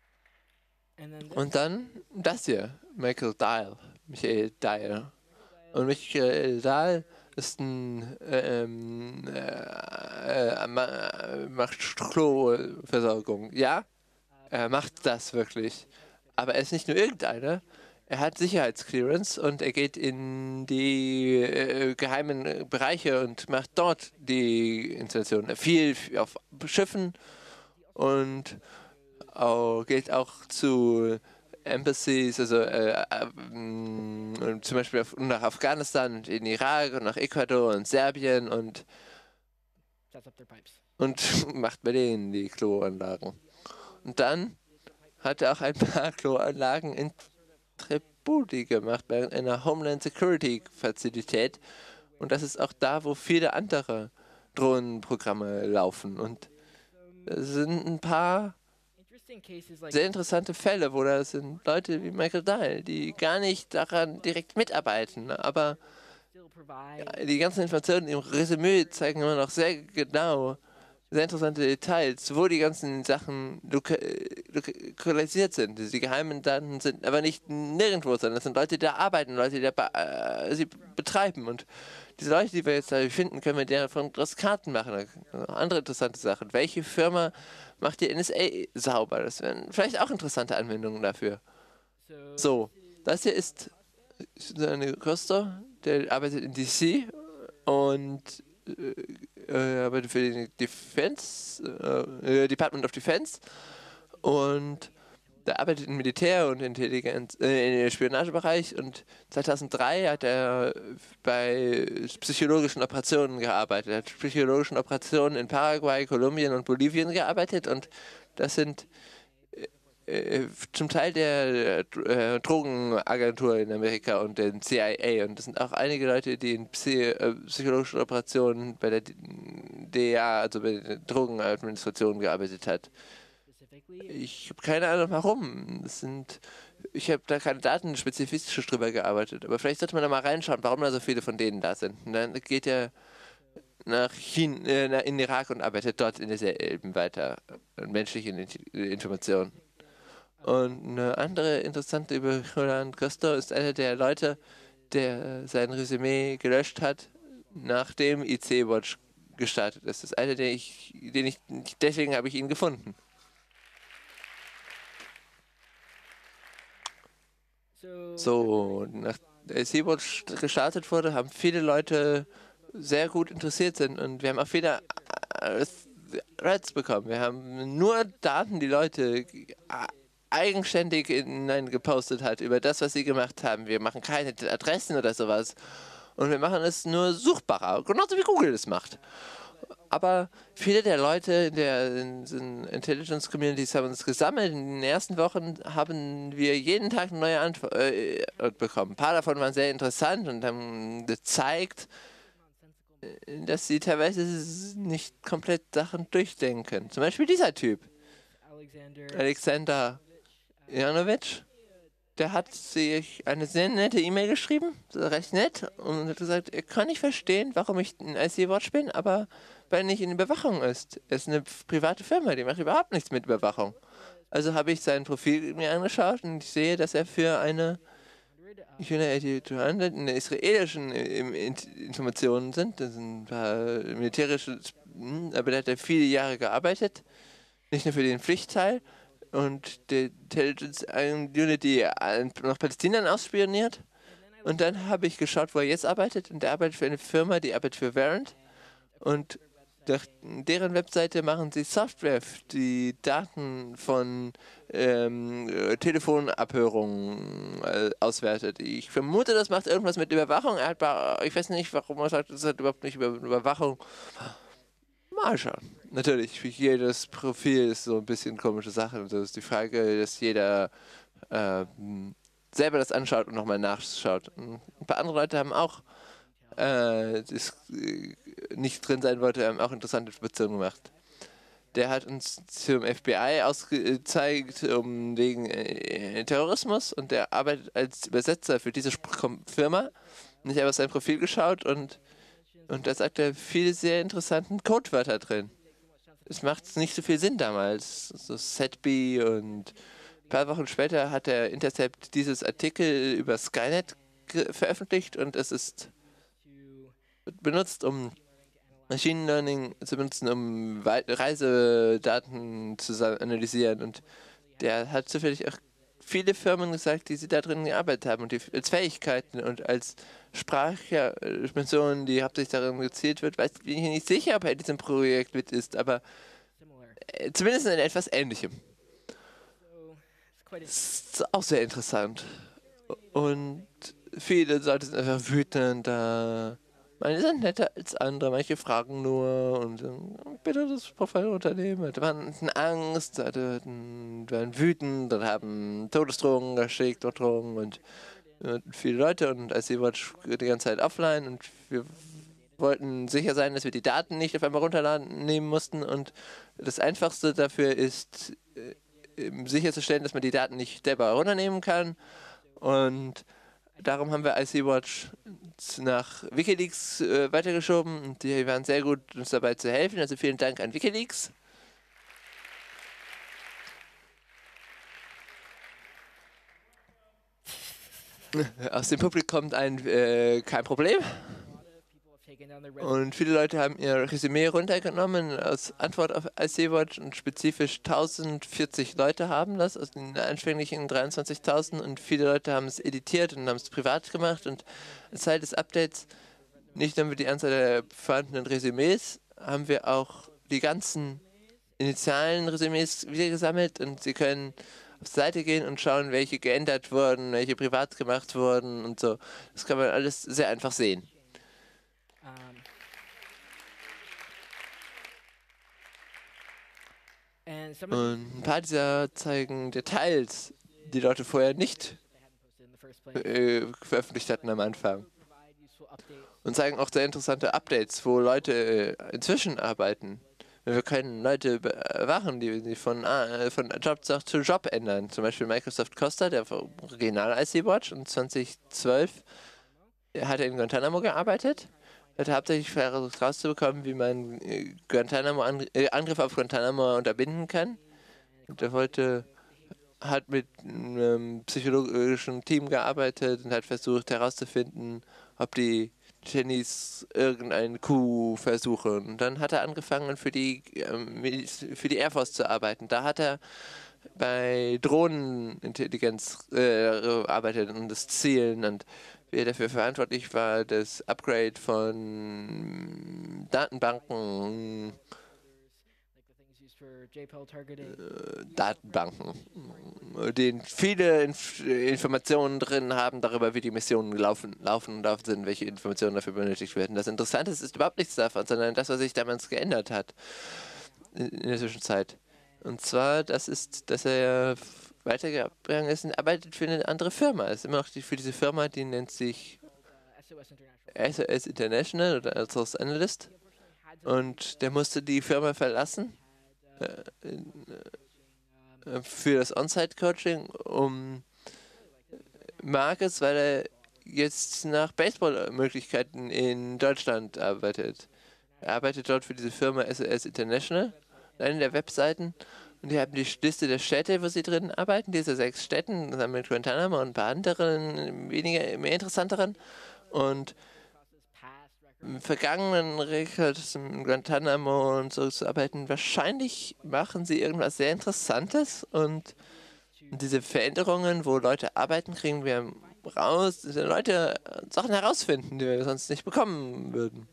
Und dann das hier, Michael Dial, Michael Dial. Und Michael Dahl ist ein, ähm, äh, äh, ma- macht Kloversorgung. Ja, er macht das wirklich. Aber er ist nicht nur irgendeiner. Er hat Sicherheitsclearance und er geht in die äh, geheimen Bereiche und macht dort die Installation. Viel auf Schiffen und auch, geht auch zu Embassies, also äh, äh, mh, zum Beispiel auf, nach Afghanistan und in Irak und nach Ecuador und Serbien und, Sets up their pipes. und macht bei denen die Kloanlagen. Und dann hat er auch ein paar Kloanlagen in Tripoli gemacht, bei einer Homeland Security Fazilität. Und das ist auch da, wo viele andere Drohnenprogramme laufen. Und es sind ein paar Interesting cases like sehr interessante Fälle, wo da sind Leute wie Michael Dahl, die gar nicht daran direkt mitarbeiten, aber still provide die ganzen Informationen im Resümee zeigen immer noch sehr genau, sehr interessante Details, wo die ganzen Sachen loka lokalisiert sind. Die geheimen Daten sind aber nicht nirgendwo, sondern es sind Leute, die da arbeiten, Leute, die da be äh, sie betreiben. Und diese Leute, die wir jetzt da finden, können wir davon aus Karten machen. Andere interessante Sachen. Welche Firma macht die N S A sauber? Das wären vielleicht auch interessante Anwendungen dafür. so So, das hier ist eine Costa, der arbeitet in D C und äh, äh, arbeitet für den Defense, äh, Department of Defense und der arbeitet im Militär- und Intelligenz, äh, im Spionagebereich und zweitausenddrei hat er bei psychologischen Operationen gearbeitet. Er hat psychologischen Operationen in Paraguay, Kolumbien und Bolivien gearbeitet und das sind äh, zum Teil der äh, Drogenagentur in Amerika und den C I A. Und das sind auch einige Leute, die in Psy äh, psychologischen Operationen bei der D E A, also bei der Drogenadministration, gearbeitet hat. specifically Ich habe keine Ahnung warum. Das sind, ich habe da keine Daten spezifisch drüber gearbeitet. Aber vielleicht sollte man da mal reinschauen, warum da so viele von denen da sind. Und dann geht er nach China, äh, in Irak und arbeitet dort in derselben weiter. Äh, menschliche Information. Und eine andere interessante über Roland Costa ist einer der Leute, der sein Resümee gelöscht hat, nachdem I C Watch gestartet ist. Das ist einer, den ich, den ich, deswegen habe ich ihn gefunden. so So, nach I C Watch gestartet wurde, haben viele Leute sehr gut interessiert sind und wir haben auch viele äh, Threads bekommen. Wir haben nur Daten, die Leute eigenständig hinein gepostet hat über das, was sie gemacht haben. Wir machen keine Adressen oder sowas. Und wir machen es nur suchbarer, genauso wie Google es macht. Aber viele der Leute in der in, in Intelligence Communities haben uns gesammelt. In den ersten Wochen haben wir jeden Tag eine neue Antwort äh, bekommen. Ein paar davon waren sehr interessant und haben gezeigt, dass sie teilweise nicht komplett Sachen durchdenken. Zum Beispiel dieser Typ, Alexander Alexander Janovic, der hat sich eine sehr nette E-Mail geschrieben, so recht nett, und hat gesagt, er kann nicht verstehen, warum ich ein I C Watch bin, aber weil nicht in Überwachung ist. Es ist eine private Firma, die macht überhaupt nichts mit Überwachung. Also habe ich sein Profil mir angeschaut und ich sehe, dass er für eine United zweihundert in der israelischen im- in- Informationen sind. Das sind ein paar militärische, aber da hat er viele Jahre gearbeitet, nicht nur für den Pflichtteil und die Intelligence Unity nach Palästina ausspioniert. Und dann habe ich geschaut, wo er jetzt arbeitet. Und er arbeitet für eine Firma, die arbeitet für Verint. Und durch deren Webseite machen sie Software, die Daten von ähm, Telefonabhörungen äh, auswertet. Ich vermute, das macht irgendwas mit Überwachung. Er hat, ba- ich weiß nicht, warum er sagt, das hat überhaupt nicht über Überwachung. Mal schauen. Natürlich, für jedes Profil ist so ein bisschen komische Sache. Und das ist die Frage, dass jeder ähm, selber das anschaut und nochmal nachschaut. Ein paar andere Leute haben auch äh, das äh, nicht drin sein wollte, haben auch interessante Informationen gemacht. Der hat uns zum F B I ausgezeigt, um wegen äh, Terrorismus, und der arbeitet als Übersetzer für diese Sp- Firma. Und ich habe auf sein Profil geschaut und, und da sagt er viele sehr interessanten Codewörter drin. Es macht nicht so viel Sinn damals. So SetB und ein paar Wochen später hat der Intercept dieses Artikel über Skynet veröffentlicht und es ist wird benutzt, um Machine Learning zu benutzen, um Reisedaten zu analysieren. Und der hat zufällig auch viele Firmen gesagt, die sie da drin gearbeitet haben und die als Fähigkeiten und als Sprachperson, die hauptsächlich darin gezielt wird, weiß, bin ich nicht sicher, ob er in diesem Projekt mit ist, aber äh, zumindest in etwas Ähnlichem. Das ist auch sehr interessant. Und viele Leute sind einfach wütend da. Manche sind netter als andere, manche fragen nur und äh, bitte das Profilunternehmen. Die waren in Angst, die waren wütend und haben Todesdrohungen geschickt und Drohungen und äh, viele Leute und als sie die ganze Zeit offline und wir wollten sicher sein, dass wir die Daten nicht auf einmal runterladen nehmen mussten und das Einfachste dafür ist, äh, sicherzustellen, dass man die Daten nicht selber runternehmen kann und darum haben wir I C Watch nach Wikileaks äh, weitergeschoben und die waren sehr gut, uns dabei zu helfen. Also vielen Dank an Wikileaks. Aus dem Publikum kommt ein äh, kein Problem. Und viele Leute haben ihr Resümee runtergenommen als Antwort auf I C Watch und spezifisch tausendvierzig Leute haben das aus den anfänglichen dreiundzwanzigtausend und viele Leute haben es editiert und haben es privat gemacht und Zeit des Updates, nicht nur die Anzahl der vorhandenen Resümees, haben wir auch die ganzen initialen Resümees wieder gesammelt und Sie können auf die Seite gehen und schauen, welche geändert wurden, welche privat gemacht wurden und so. Das kann man alles sehr einfach sehen. Und ein paar dieser zeigen Details, die Leute vorher nicht äh, veröffentlicht hatten am Anfang. Und zeigen auch sehr interessante Updates, wo Leute äh, inzwischen arbeiten. Wir können Leute bewachen, die, die von, äh, von Job zu Job ändern. Zum Beispiel Microsoft Costa, der Original I C Watch, und zwanzig zwölf hat er in Guantanamo gearbeitet. Er hat hauptsächlich versucht rauszubekommen, wie man äh, Guantanamo an, äh, Angriffe auf Guantanamo unterbinden kann. Und er wollte, hat mit einem psychologischen Team gearbeitet und hat versucht herauszufinden, ob die Chinese irgendeinen Coup versuchen. Und dann hat er angefangen, für die, ähm, für die Air Force zu arbeiten. Da hat er bei Drohnenintelligenz äh, gearbeitet und das Zielen und wer dafür verantwortlich war, das Upgrade von Datenbanken, äh, Datenbanken, denen viele Inf Informationen drin haben darüber, wie die Missionen laufen, laufen und laufen sind, welche Informationen dafür benötigt werden. Das Interessante ist, ist überhaupt nichts davon, sondern das, was sich damals geändert hat in, in der Zwischenzeit. Und zwar, das ist, dass er weitergegangen ist und arbeitet für eine andere Firma. Er ist immer noch die, für diese Firma, die nennt sich S O S International oder als Analyst. Und der musste die Firma verlassen äh, äh, für das On-Site-Coaching um Marcus, weil er jetzt nach Baseball-Möglichkeiten in Deutschland arbeitet. Er arbeitet dort für diese Firma S O S International, eine der Webseiten. Und die haben die Liste der Städte, wo sie drin arbeiten, diese sechs Städten, zusammen mit Guantanamo und ein paar anderen, weniger, mehr interessanteren. Und im vergangenen Records in Guantanamo und so zu arbeiten, wahrscheinlich machen sie irgendwas sehr Interessantes. Und diese Veränderungen, wo Leute arbeiten, kriegen wir raus, diese Leute Sachen herausfinden, die wir sonst nicht bekommen würden.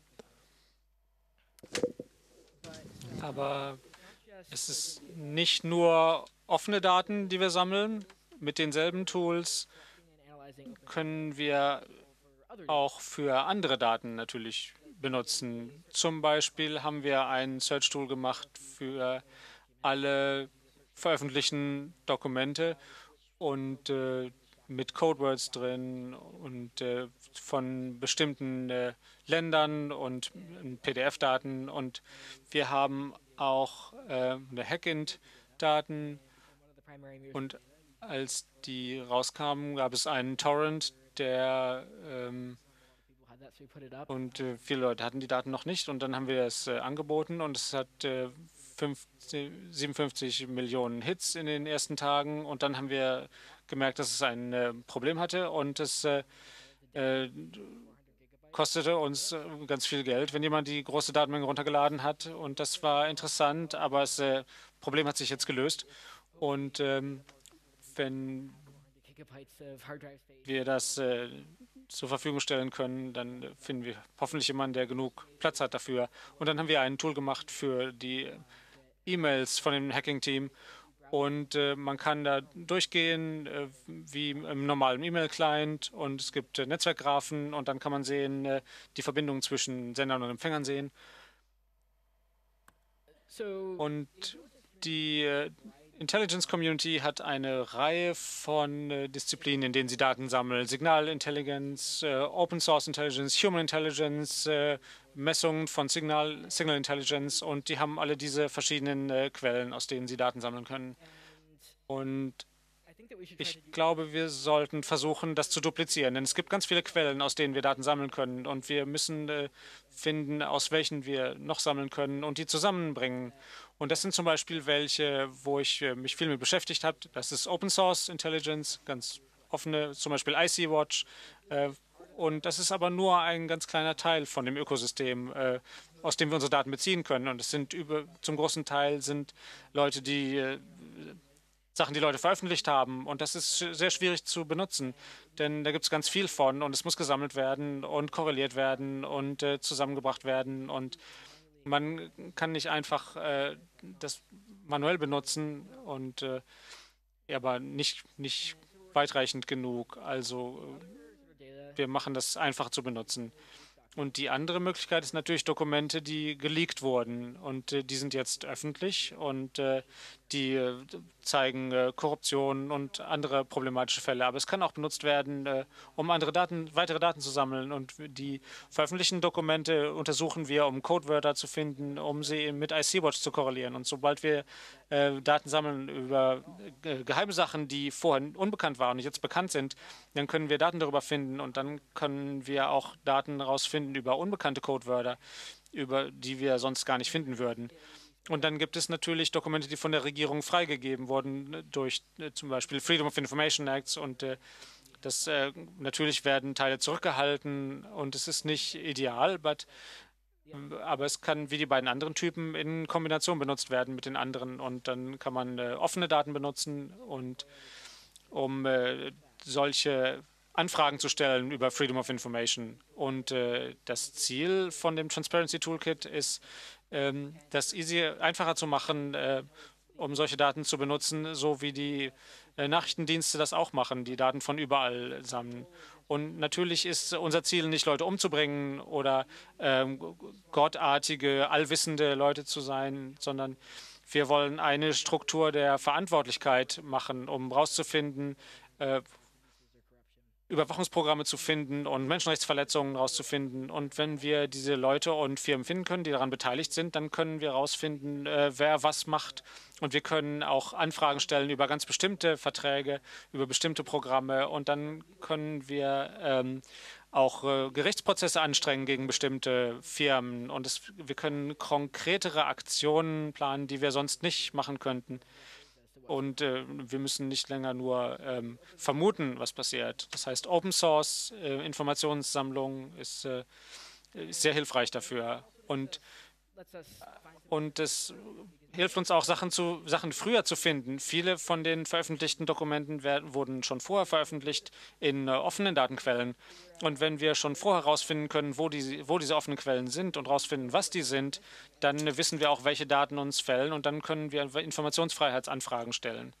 Aber es ist nicht nur offene Daten, die wir sammeln. Mit denselben Tools können wir auch für andere Daten natürlich benutzen. Zum Beispiel haben wir ein Search-Tool gemacht für alle veröffentlichten Dokumente und äh, mit Codewords drin und äh, von bestimmten äh, Ländern und äh, P D F-Daten. Und wir haben auch äh, eine Hackint-Daten. Und als die rauskamen, gab es einen Torrent, der ähm, und äh, viele Leute hatten die Daten noch nicht. Und dann haben wir es äh, angeboten und es hat äh, fünfzig, siebenundfünfzig Millionen Hits in den ersten Tagen. Und dann haben wir gemerkt, dass es ein äh, Problem hatte und es äh, äh, kostete uns äh, ganz viel Geld, wenn jemand die große Datenmenge runtergeladen hat. Und das war interessant, aber das äh, Problem hat sich jetzt gelöst. Und ähm, wenn wir das äh, zur Verfügung stellen können, dann äh, finden wir hoffentlich jemanden, der genug Platz hat dafür. Und dann haben wir ein Tool gemacht für die E-Mails von dem Hacking-Team. Und äh, man kann da durchgehen, äh, wie im normalen E-Mail-Client. Und es gibt äh, Netzwerkgraphen und dann kann man sehen, äh, die Verbindungen zwischen Sendern und Empfängern sehen. Und die äh, Intelligence Community hat eine Reihe von äh, Disziplinen, in denen sie Daten sammeln. Signalintelligenz, äh, Open Source Intelligence, Human Intelligence, äh, Messungen von Signal, Signal Intelligence, und die haben alle diese verschiedenen äh, Quellen, aus denen sie Daten sammeln können. Und ich glaube, wir sollten versuchen, das zu duplizieren, denn es gibt ganz viele Quellen, aus denen wir Daten sammeln können, und wir müssen äh, finden, aus welchen wir noch sammeln können und die zusammenbringen. Und das sind zum Beispiel welche, wo ich äh, mich viel mit beschäftigt habe. Das ist Open Source Intelligence, ganz offene, zum Beispiel I C Watch. Äh, und das ist aber nur ein ganz kleiner Teil von dem Ökosystem, äh, aus dem wir unsere Daten beziehen können. Und es sind über, zum großen Teil sind Leute, die äh, Sachen, die Leute veröffentlicht haben. Und das ist sehr schwierig zu benutzen, denn da gibt es ganz viel von und es muss gesammelt werden und korreliert werden und äh, zusammengebracht werden. Und man kann nicht einfach äh, das manuell benutzen, und äh, aber nicht, nicht weitreichend genug. Also äh, wir machen das einfach zu benutzen. Und die andere Möglichkeit ist natürlich Dokumente, die geleakt wurden, und äh, die sind jetzt öffentlich, und äh, die äh, zeigen äh, Korruption und andere problematische Fälle. Aber es kann auch benutzt werden, äh, um andere Daten, weitere Daten zu sammeln. Und die veröffentlichten Dokumente untersuchen wir, um Codewörter zu finden, um sie mit I C Watch zu korrelieren. Und sobald wir äh, Daten sammeln über äh, geheime Sachen, die vorher unbekannt waren und jetzt bekannt sind, dann können wir Daten darüber finden, und dann können wir auch Daten herausfinden über unbekannte Codewörter, über die wir sonst gar nicht finden würden. Und dann gibt es natürlich Dokumente, die von der Regierung freigegeben wurden durch äh, zum Beispiel Freedom of Information Acts, und äh, das äh, natürlich werden Teile zurückgehalten, und es ist nicht ideal, but, aber es kann wie die beiden anderen Typen in Kombination benutzt werden mit den anderen, und dann kann man äh, offene Daten benutzen, und um äh, solche Anfragen zu stellen über Freedom of Information. Und äh, das Ziel von dem Transparency Toolkit ist, ähm, das easy einfacher zu machen, äh, um solche Daten zu benutzen, so wie die äh, Nachrichtendienste das auch machen, die Daten von überall sammeln. Und natürlich ist unser Ziel nicht, Leute umzubringen oder ähm, gottartige, allwissende Leute zu sein, sondern wir wollen eine Struktur der Verantwortlichkeit machen, um herauszufinden, äh, Überwachungsprogramme zu finden und Menschenrechtsverletzungen herauszufinden. Und wenn wir diese Leute und Firmen finden können, die daran beteiligt sind, dann können wir herausfinden, äh, wer was macht. Und wir können auch Anfragen stellen über ganz bestimmte Verträge, über bestimmte Programme. Und dann können wir ähm, auch äh, Gerichtsprozesse anstrengen gegen bestimmte Firmen. Und es, wir können konkretere Aktionen planen, die wir sonst nicht machen könnten. Und äh, wir müssen nicht länger nur ähm, vermuten, was passiert. Das heißt, Open Source äh, Informationssammlung ist, äh, ist sehr hilfreich dafür. Und, und es hilft uns auch, Sachen, zu, Sachen früher zu finden. Viele von den veröffentlichten Dokumenten werden, wurden schon vorher veröffentlicht in äh, offenen Datenquellen. Und wenn wir schon vorher herausfinden können, wo, die, wo diese offenen Quellen sind und herausfinden, was die sind, dann wissen wir auch, welche Daten uns fällen, und dann können wir Informationsfreiheitsanfragen stellen.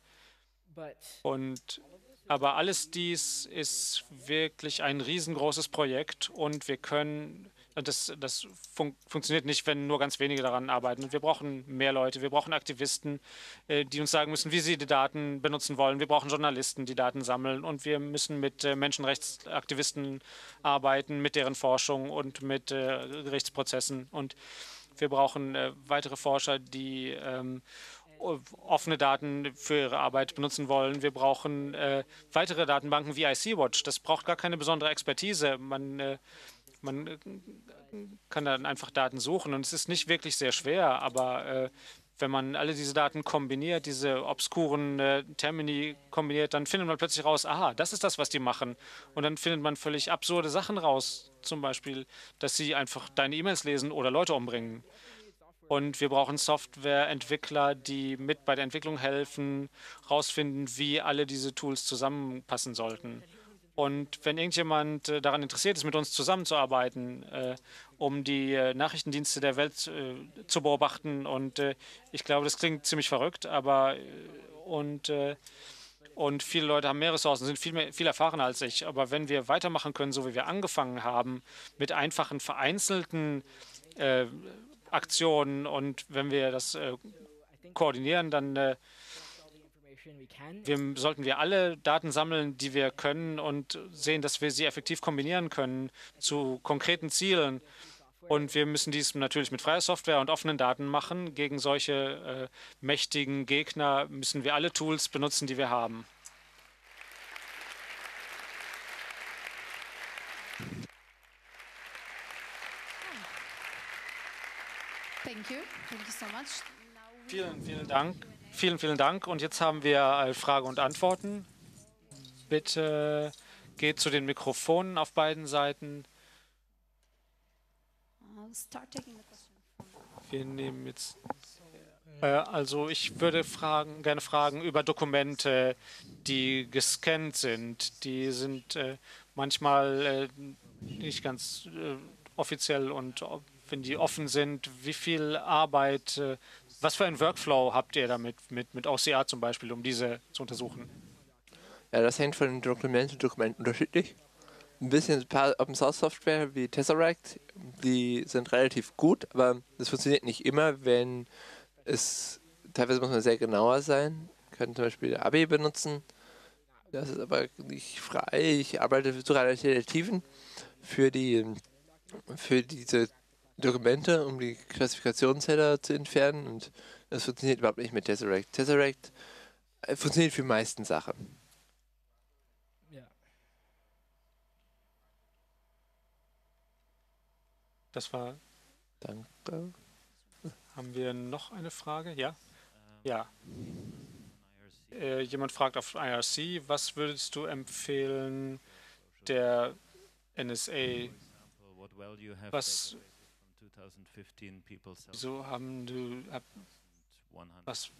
Und, aber alles dies ist wirklich ein riesengroßes Projekt, und wir können, das, das fun funktioniert nicht, wenn nur ganz wenige daran arbeiten. Und wir brauchen mehr Leute, wir brauchen Aktivisten, äh, die uns sagen müssen, wie sie die Daten benutzen wollen. Wir brauchen Journalisten, die Daten sammeln, und wir müssen mit äh, Menschenrechtsaktivisten arbeiten, mit deren Forschung und mit äh, Gerichtsprozessen. Und wir brauchen äh, weitere Forscher, die ähm, offene Daten für ihre Arbeit benutzen wollen. Wir brauchen äh, weitere Datenbanken wie I C Watch. Das braucht gar keine besondere Expertise. Man, äh, man kann dann einfach Daten suchen, und es ist nicht wirklich sehr schwer, aber äh, Wenn man alle diese Daten kombiniert, diese obskuren äh, Termini kombiniert, dann findet man plötzlich raus, aha, das ist das, was die machen. Und dann findet man völlig absurde Sachen raus. Zum Beispiel, dass sie einfach deine E-Mails lesen oder Leute umbringen. Und wir brauchen Softwareentwickler, die mit bei der Entwicklung helfen, rausfinden, wie alle diese Tools zusammenpassen sollten. Und wenn irgendjemand äh, daran interessiert ist, mit uns zusammenzuarbeiten, äh, um die äh, Nachrichtendienste der Welt äh, zu beobachten, und äh, ich glaube, das klingt ziemlich verrückt, aber äh, und, äh, und viele Leute haben mehr Ressourcen, sind viel, mehr, viel erfahrener als ich. Aber wenn wir weitermachen können, so wie wir angefangen haben, mit einfachen, vereinzelten äh, Aktionen, und wenn wir das äh, koordinieren, dann äh, wir, sollten wir alle Daten sammeln, die wir können, und sehen, dass wir sie effektiv kombinieren können zu konkreten Zielen. Und wir müssen dies natürlich mit freier Software und offenen Daten machen. Gegen solche äh, mächtigen Gegner müssen wir alle Tools benutzen, die wir haben. Thank you. Thank you so much. Vielen, vielen Dank. Vielen, vielen Dank. Und jetzt haben wir äh, Frage und Antworten. Bitte geht zu den Mikrofonen auf beiden Seiten. I'll start taking the question from Wir nehmen jetzt. Äh, also ich würde fragen, gerne fragen über Dokumente, die gescannt sind. Die sind äh, manchmal äh, nicht ganz äh, offiziell, und ob, wenn die offen sind, wie viel Arbeit, äh, was für einen Workflow habt ihr damit, mit, mit O C R zum Beispiel, um diese zu untersuchen? Ja, das hängt von Dokument zu Dokument unterschiedlich. Ein bisschen ein paar Open Source Software wie Tesseract, die sind relativ gut, aber das funktioniert nicht immer, wenn es, teilweise muss man sehr genauer sein. Ich kann zum Beispiel A B benutzen, das ist aber nicht frei. Ich arbeite zu Relativen für die, für diese Dokumente, um die Klassifikationsheader zu entfernen, und das funktioniert überhaupt nicht mit Tesseract. Tesseract äh, funktioniert für die meisten Sachen. Yeah. Das war. Danke. Haben wir noch eine Frage? Ja? Ja. Äh, jemand fragt auf I R C, was würdest du empfehlen der N S A? Was, wieso haben du, hab, was,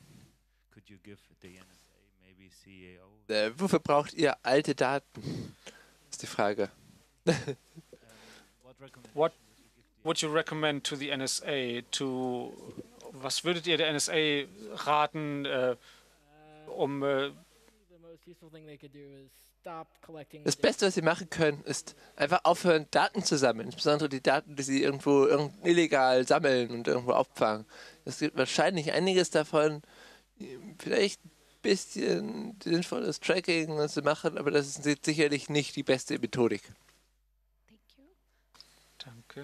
Äh, wofür braucht ihr alte Daten? Ist die Frage. what would you recommend to the N S A to, was würdet ihr der N S A raten, äh, um, äh, The most useful thing they could do is stop collecting Das data. Beste, was sie machen können, ist einfach aufhören, Daten zu sammeln. Insbesondere die Daten, die sie irgendwo irgend illegal sammeln und irgendwo auffangen. Es gibt wahrscheinlich einiges davon, vielleicht ein bisschen sinnvolles Tracking, was sie machen, aber das ist sicherlich nicht die beste Methodik. Thank you. danke.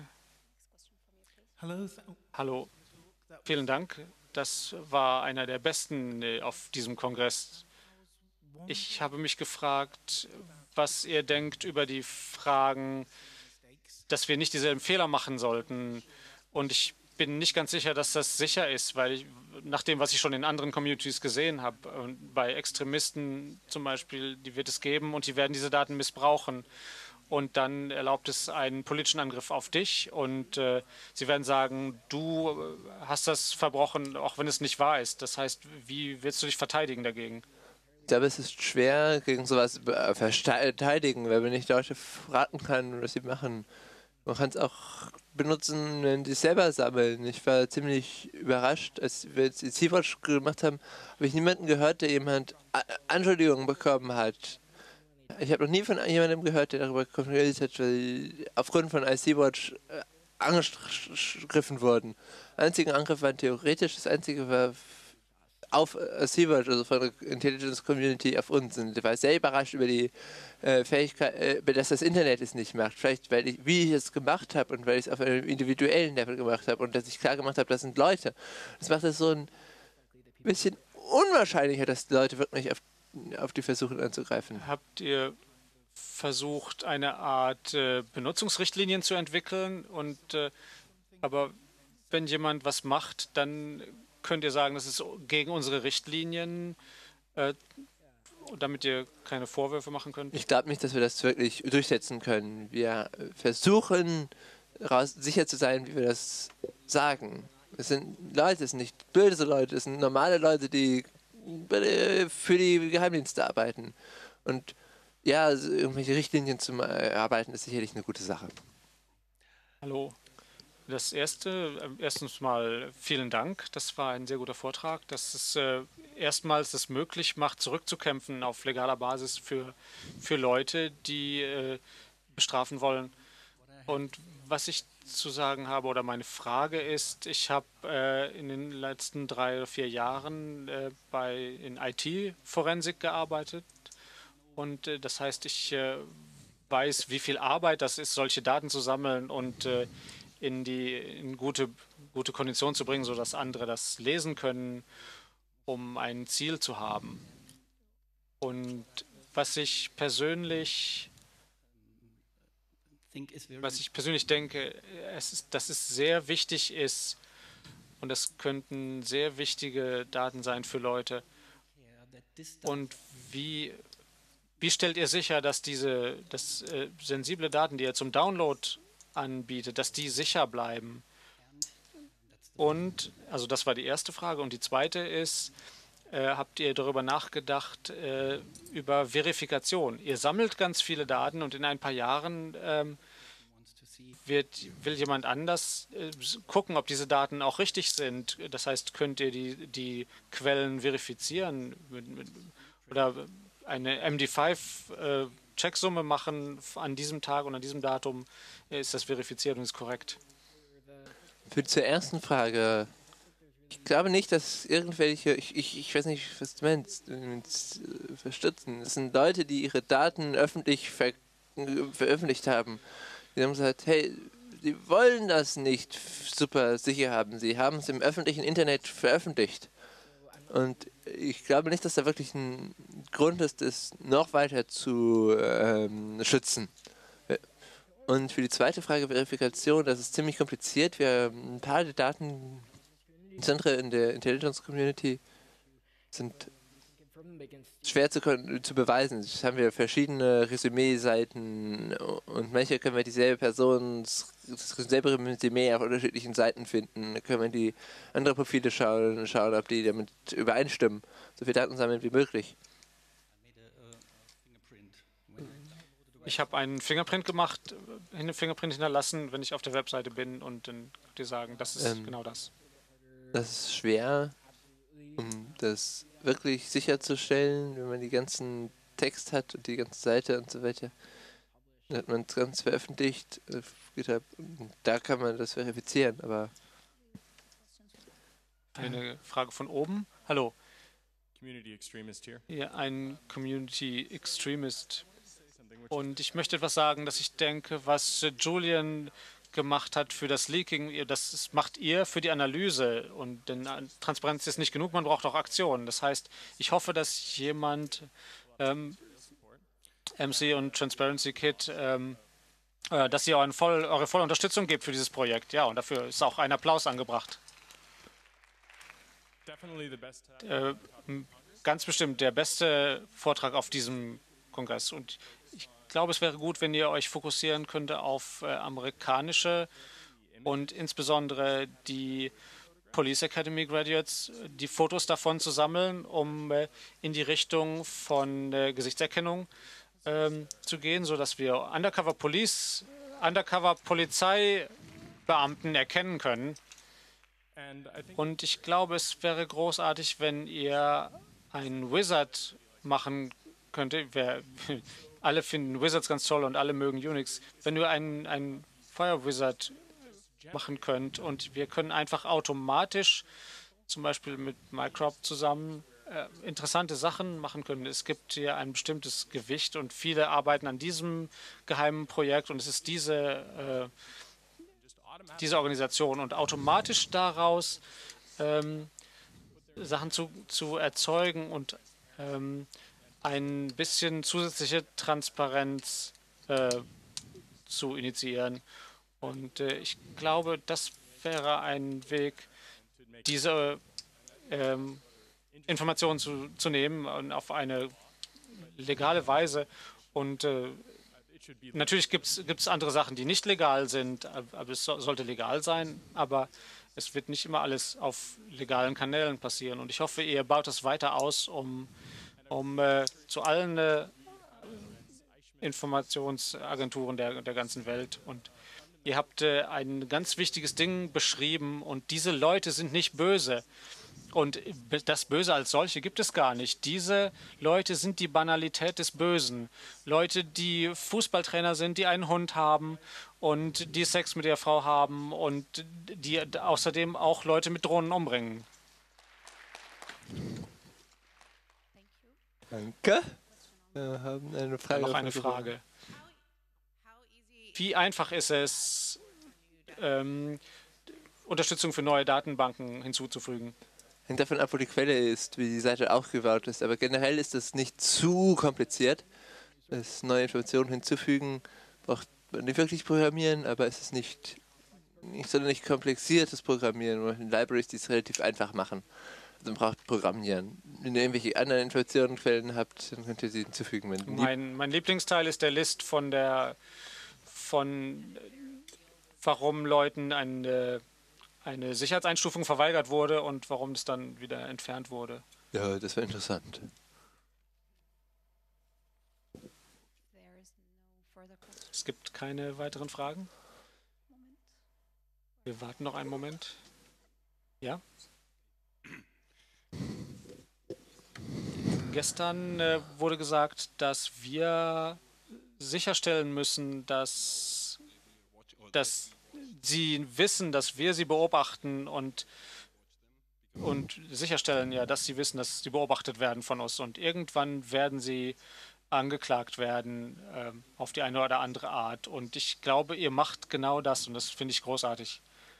Hello. th- Hallo, vielen Dank. Das war einer der besten äh, auf diesem Kongress. Ich habe mich gefragt, was ihr denkt über die Fragen, dass wir nicht dieselben Fehler machen sollten. Und ich bin nicht ganz sicher, dass das sicher ist, weil ich, nach dem, was ich schon in anderen Communities gesehen habe, und bei Extremisten zum Beispiel, die wird es geben, und die werden diese Daten missbrauchen. Und dann erlaubt es einen politischen Angriff auf dich, und äh, sie werden sagen, du äh, hast das verbrochen, auch wenn es nicht wahr ist. Das heißt, wie willst du dich verteidigen dagegen? Ich glaube, es ist schwer, gegen sowas äh, verteidigen, weil man nicht Leute fragen kann, was sie machen. Man kann es auch benutzen, wenn sie es selber sammeln. Ich war ziemlich überrascht, als wir jetzt die Sea-Watch gemacht haben, habe ich niemanden gehört, der jemand A- Anschuldigungen bekommen hat. Ich habe noch nie von jemandem gehört, der darüber kontrolliert hat, weil aufgrund von Sea-Watch äh, angegriffen wurden. Einzigen Angriff war theoretisch, das einzige war auf äh, Sea-Watch, also von der Intelligence Community auf uns. Und ich war sehr überrascht über die äh, Fähigkeit, äh, über dass das Internet es nicht macht. Vielleicht, weil ich, wie ich es gemacht habe und weil ich es auf einem individuellen Level gemacht habe und dass ich klar gemacht habe, das sind Leute. Das macht es so ein bisschen unwahrscheinlicher, dass die Leute wirklich auf, auf die versuchen anzugreifen. Habt ihr versucht, eine Art äh, Benutzungsrichtlinien zu entwickeln? Und, äh, aber wenn jemand was macht, dann könnt ihr sagen, das ist gegen unsere Richtlinien, äh, damit ihr keine Vorwürfe machen könnt? Ich glaube nicht, dass wir das wirklich durchsetzen können. Wir versuchen raus, sicher zu sein, wie wir das sagen. Es sind Leute, es sind nicht böse Leute, es sind normale Leute, die für die Geheimdienste arbeiten. Und ja, also irgendwelche Richtlinien zu erarbeiten, ist sicherlich eine gute Sache. Hallo. Das erste, äh, erstens mal vielen Dank. Das war ein sehr guter Vortrag, dass es äh, erstmals es möglich macht, zurückzukämpfen auf legaler Basis für, für Leute, die äh, bestrafen wollen. Und was ich zu sagen habe oder meine Frage ist, ich habe äh, in den letzten drei oder vier Jahren äh, bei, in I T-Forensik gearbeitet. Und äh, das heißt, ich äh, weiß, wie viel Arbeit das ist, solche Daten zu sammeln und äh, in die in gute, gute Kondition zu bringen, sodass andere das lesen können, um ein Ziel zu haben. Und was ich persönlich was ich persönlich denke, es ist, dass es sehr wichtig ist, und das könnten sehr wichtige Daten sein für Leute. Und wie, wie stellt ihr sicher, dass diese dass, äh, sensible Daten, die ihr zum Download anbietet, dass die sicher bleiben? Und, also das war die erste Frage. Und die zweite ist, äh, habt ihr darüber nachgedacht, äh, über Verifikation? Ihr sammelt ganz viele Daten und in ein paar Jahren ähm, wird, will jemand anders äh, gucken, ob diese Daten auch richtig sind. Das heißt, könnt ihr die, die Quellen verifizieren mit, mit, oder eine M D fünf äh, Checksumme machen an diesem Tag und an diesem Datum, äh, ist das verifiziert und ist korrekt? Für zur ersten Frage. Ich glaube nicht, dass irgendwelche, ich, ich, ich weiß nicht, was du meinst, mit äh, verstützen. Es sind Leute, die ihre Daten öffentlich ver veröffentlicht haben. Die haben gesagt, hey, sie wollen das nicht super sicher haben. Sie haben es im öffentlichen Internet veröffentlicht. Und ich glaube nicht, dass da wirklich ein Grund ist, es noch weiter zu ähm, schützen. Und für die zweite Frage, Verifikation, das ist ziemlich kompliziert. Wir haben ein paar der Datenzentren in der Intelligence Community sind schwer zu, zu beweisen. Das haben wir verschiedene Resümee-Seiten und manche können wir dieselbe Person, dasselbe Resümee auf unterschiedlichen Seiten finden. Da können wir die andere Profile schauen und schauen, ob die damit übereinstimmen. So viel Daten sammeln wie möglich. Ich habe einen Fingerprint gemacht, einen Fingerprint hinterlassen, wenn ich auf der Webseite bin, und dann könnt ihr sagen, das ist ähm, genau das. Das ist schwer, um das wirklich sicherzustellen, wenn man die ganzen Text hat und die ganze Seite und so weiter. Dann hat man es ganz veröffentlicht auf GitHub und da kann man das verifizieren, aber... Eine Frage von oben. Hallo. Community Extremist here. Ja, ein Community Extremist. Und ich möchte etwas sagen, dass ich denke, was Julian gemacht hat für das Leaking, das macht ihr für die Analyse. Und denn Transparenz ist nicht genug, man braucht auch Aktionen. Das heißt, ich hoffe, dass jemand ähm, M C und Transparency Kit, ähm, äh, dass ihr voll, eure volle Unterstützung gebt für dieses Projekt. Ja, und dafür ist auch ein Applaus angebracht. Äh, ganz bestimmt der beste Vortrag auf diesem Kongress. Und ich glaube, es wäre gut, wenn ihr euch fokussieren könnte auf äh, amerikanische und insbesondere die Police Academy Graduates, die Fotos davon zu sammeln, um äh, in die Richtung von äh, Gesichtserkennung ähm, zu gehen, sodass wir Undercover Police, Undercover Polizeibeamten erkennen können. Und ich glaube, es wäre großartig, wenn ihr einen Wizard machen könnte. Wer, alle finden Wizards ganz toll und alle mögen Unix. Wenn du einen, einen Fire Wizard machen könnt und wir können einfach automatisch, zum Beispiel mit Microb zusammen, äh, interessante Sachen machen können. Es gibt hier ein bestimmtes Gewicht und viele arbeiten an diesem geheimen Projekt und es ist diese, äh, diese Organisation und automatisch daraus ähm, Sachen zu, zu erzeugen und ähm, ein bisschen zusätzliche Transparenz äh, zu initiieren. Und äh, ich glaube, das wäre ein Weg, diese ähm, Informationen zu, zu nehmen und auf eine legale Weise. Und äh, natürlich gibt es andere Sachen, die nicht legal sind, aber es so, sollte legal sein. Aber es wird nicht immer alles auf legalen Kanälen passieren. Und ich hoffe, ihr baut das weiter aus, um, um äh, zu allen äh, Informationsagenturen der, der ganzen Welt. Und ihr habt äh, ein ganz wichtiges Ding beschrieben. Und diese Leute sind nicht böse. Und das Böse als solche gibt es gar nicht. Diese Leute sind die Banalität des Bösen. Leute, die Fußballtrainer sind, die einen Hund haben und die Sex mit der Frau haben und die außerdem auch Leute mit Drohnen umbringen. Danke. Wir haben eine Frage. Noch eine Frage. Wie einfach ist es, ähm, Unterstützung für neue Datenbanken hinzuzufügen? Hängt davon ab, wo die Quelle ist, wie die Seite aufgebaut ist. Aber generell ist das nicht zu kompliziert. Das neue Informationen hinzufügen braucht man nicht wirklich programmieren, aber es ist nicht, nicht sonderlich komplexiertes Programmieren. Man hat Libraries, die es relativ einfach machen. Also man braucht Programmieren. Wenn ihr irgendwelche anderen Informationenquellen habt, dann könnt ihr sie hinzufügen. Wenn Mein, mein Lieblingsteil ist der List von der von warum Leuten eine eine Sicherheitseinstufung verweigert wurde und warum es dann wieder entfernt wurde. Ja, das war interessant. Es gibt keine weiteren Fragen. Wir warten noch einen Moment. Ja? Gestern äh, wurde gesagt, dass wir sicherstellen müssen, dass, dass sie wissen, dass wir sie beobachten und, und sicherstellen ja, dass sie wissen, dass sie beobachtet werden von uns. Und irgendwann werden sie angeklagt werden äh, auf die eine oder andere Art. Und ich glaube, ihr macht genau das und das finde ich großartig.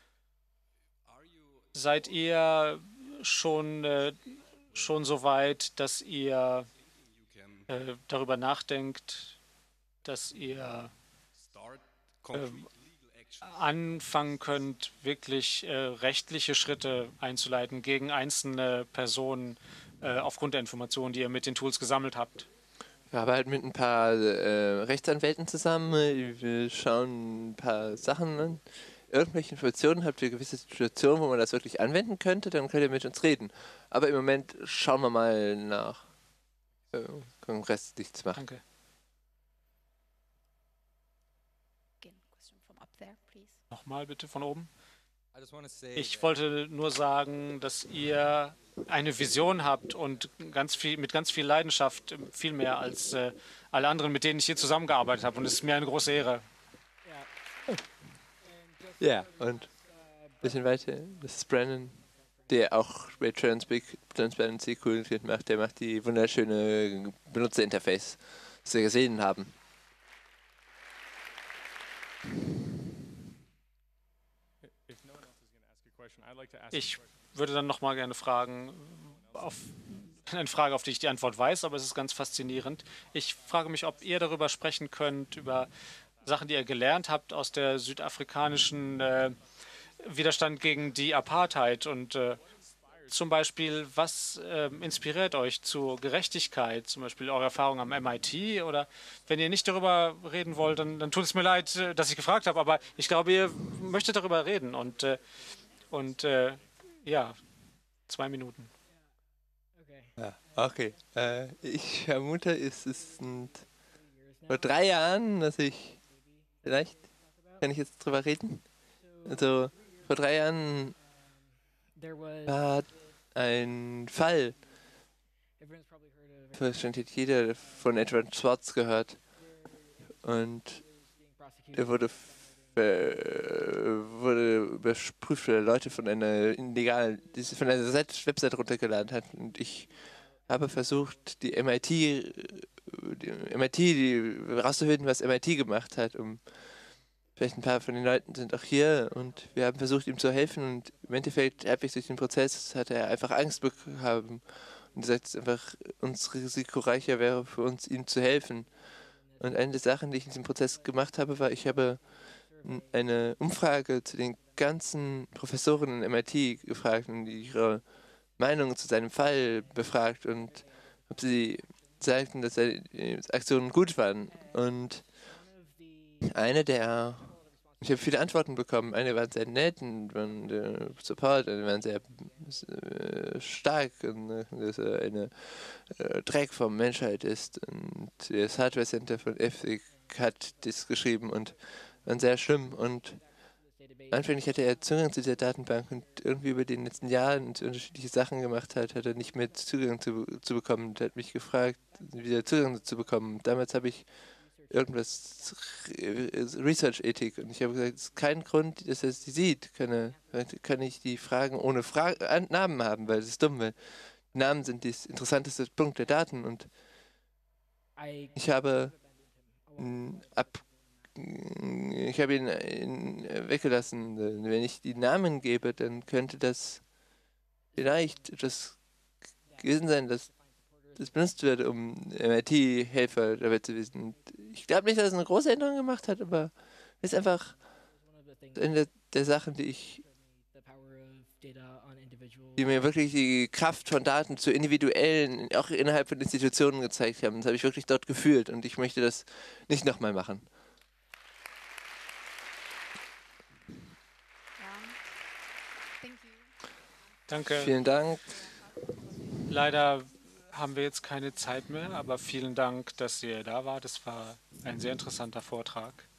Seid ihr schon, äh, schon so weit, dass ihr äh, darüber nachdenkt, dass ihr äh, anfangen könnt, wirklich äh, rechtliche Schritte einzuleiten gegen einzelne Personen äh, aufgrund der Informationen, die ihr mit den Tools gesammelt habt? Wir arbeiten mit ein paar äh, Rechtsanwälten zusammen. Wir schauen ein paar Sachen an. Irgendwelche Informationen habt ihr, gewisse Situationen, wo man das wirklich anwenden könnte, dann könnt ihr mit uns reden. Aber im Moment schauen wir mal nach. Äh, Kongress nichts machen. Danke. Nochmal bitte von oben. Ich wollte nur sagen, dass ihr eine Vision habt und ganz viel, mit ganz viel Leidenschaft, viel mehr als äh, alle anderen, mit denen ich hier zusammengearbeitet habe. Und es ist mir eine große Ehre. Ja, und ein bisschen weiter, das ist Brandon, der auch bei Transparency cool macht. Der macht die wunderschöne Benutzerinterface, das wir gesehen haben. Ich würde dann noch mal gerne fragen, auf, eine Frage, auf die ich die Antwort weiß, aber es ist ganz faszinierend. Ich frage mich, ob ihr darüber sprechen könnt, über Sachen, die ihr gelernt habt aus der südafrikanischen äh, Widerstand gegen die Apartheid und äh, zum Beispiel, was äh, inspiriert euch zur Gerechtigkeit, zum Beispiel eure Erfahrung am M I T oder wenn ihr nicht darüber reden wollt, dann, dann tut es mir leid, äh, dass ich gefragt habe, aber ich glaube, ihr möchtet darüber reden und, äh, und äh, ja, zwei Minuten. Ja, okay. Äh, ich vermute, es ist vor drei Jahren, dass ich, vielleicht kann ich jetzt drüber reden, also vor drei Jahren war ein Fall, wahrscheinlich hat jeder von Edward Schwartz gehört und er wurde, wurde überprüft, weil er Leute von einer illegalen, die sie von einer Website runtergeladen hat und ich habe versucht, die M I T, die M I T, die rauszufinden, was M I T gemacht hat, um vielleicht ein paar von den Leuten sind auch hier und wir haben versucht, ihm zu helfen und im Endeffekt, halbwegs durch den Prozess, hat er einfach Angst bekommen und gesagt, dass es einfach uns risikoreicher wäre für uns, ihm zu helfen. Und eine der Sachen, die ich in diesem Prozess gemacht habe, war, ich habe eine Umfrage zu den ganzen Professoren in M I T gefragt und ihre Meinung zu seinem Fall befragt und ob sie sagten, dass seine Aktionen gut waren. Und eine der, ich habe viele Antworten bekommen. Eine war sehr nett und von der Support, eine waren sehr äh, stark und äh, dass er eine äh, Dreck vom Menschheit ist. Und das Hardware Center von Epic hat das geschrieben und waren sehr schlimm. Und anfänglich hatte er Zugang zu dieser Datenbank und irgendwie über die letzten Jahren unterschiedliche Sachen gemacht hat, hat er nicht mehr Zugang zu, zu bekommen. Und er hat mich gefragt, wieder Zugang zu bekommen. Damals habe ich irgendwas Research-Ethik und ich habe gesagt, es ist kein Grund, dass er sie sieht. Kann, er, kann ich die Fragen ohne Fra Namen haben, weil das ist dumm, weil Namen sind das interessanteste Punkt der Daten und ich habe mh, ab ich habe ihn, ihn weggelassen. Wenn ich die Namen gebe, dann könnte das vielleicht etwas gewesen sein, dass das benutzt wird, um M I T-Helfer dabei zu wissen. Ich glaube nicht, dass es eine große Änderung gemacht hat, aber es ist einfach eine der Sachen, die ich, die mir wirklich die Kraft von Daten zu individuellen, auch innerhalb von Institutionen gezeigt haben. Das habe ich wirklich dort gefühlt und ich möchte das nicht nochmal machen. Danke. Vielen Dank. Leider haben wir jetzt keine Zeit mehr, aber vielen Dank, dass ihr da wart. Es war ein sehr interessanter Vortrag.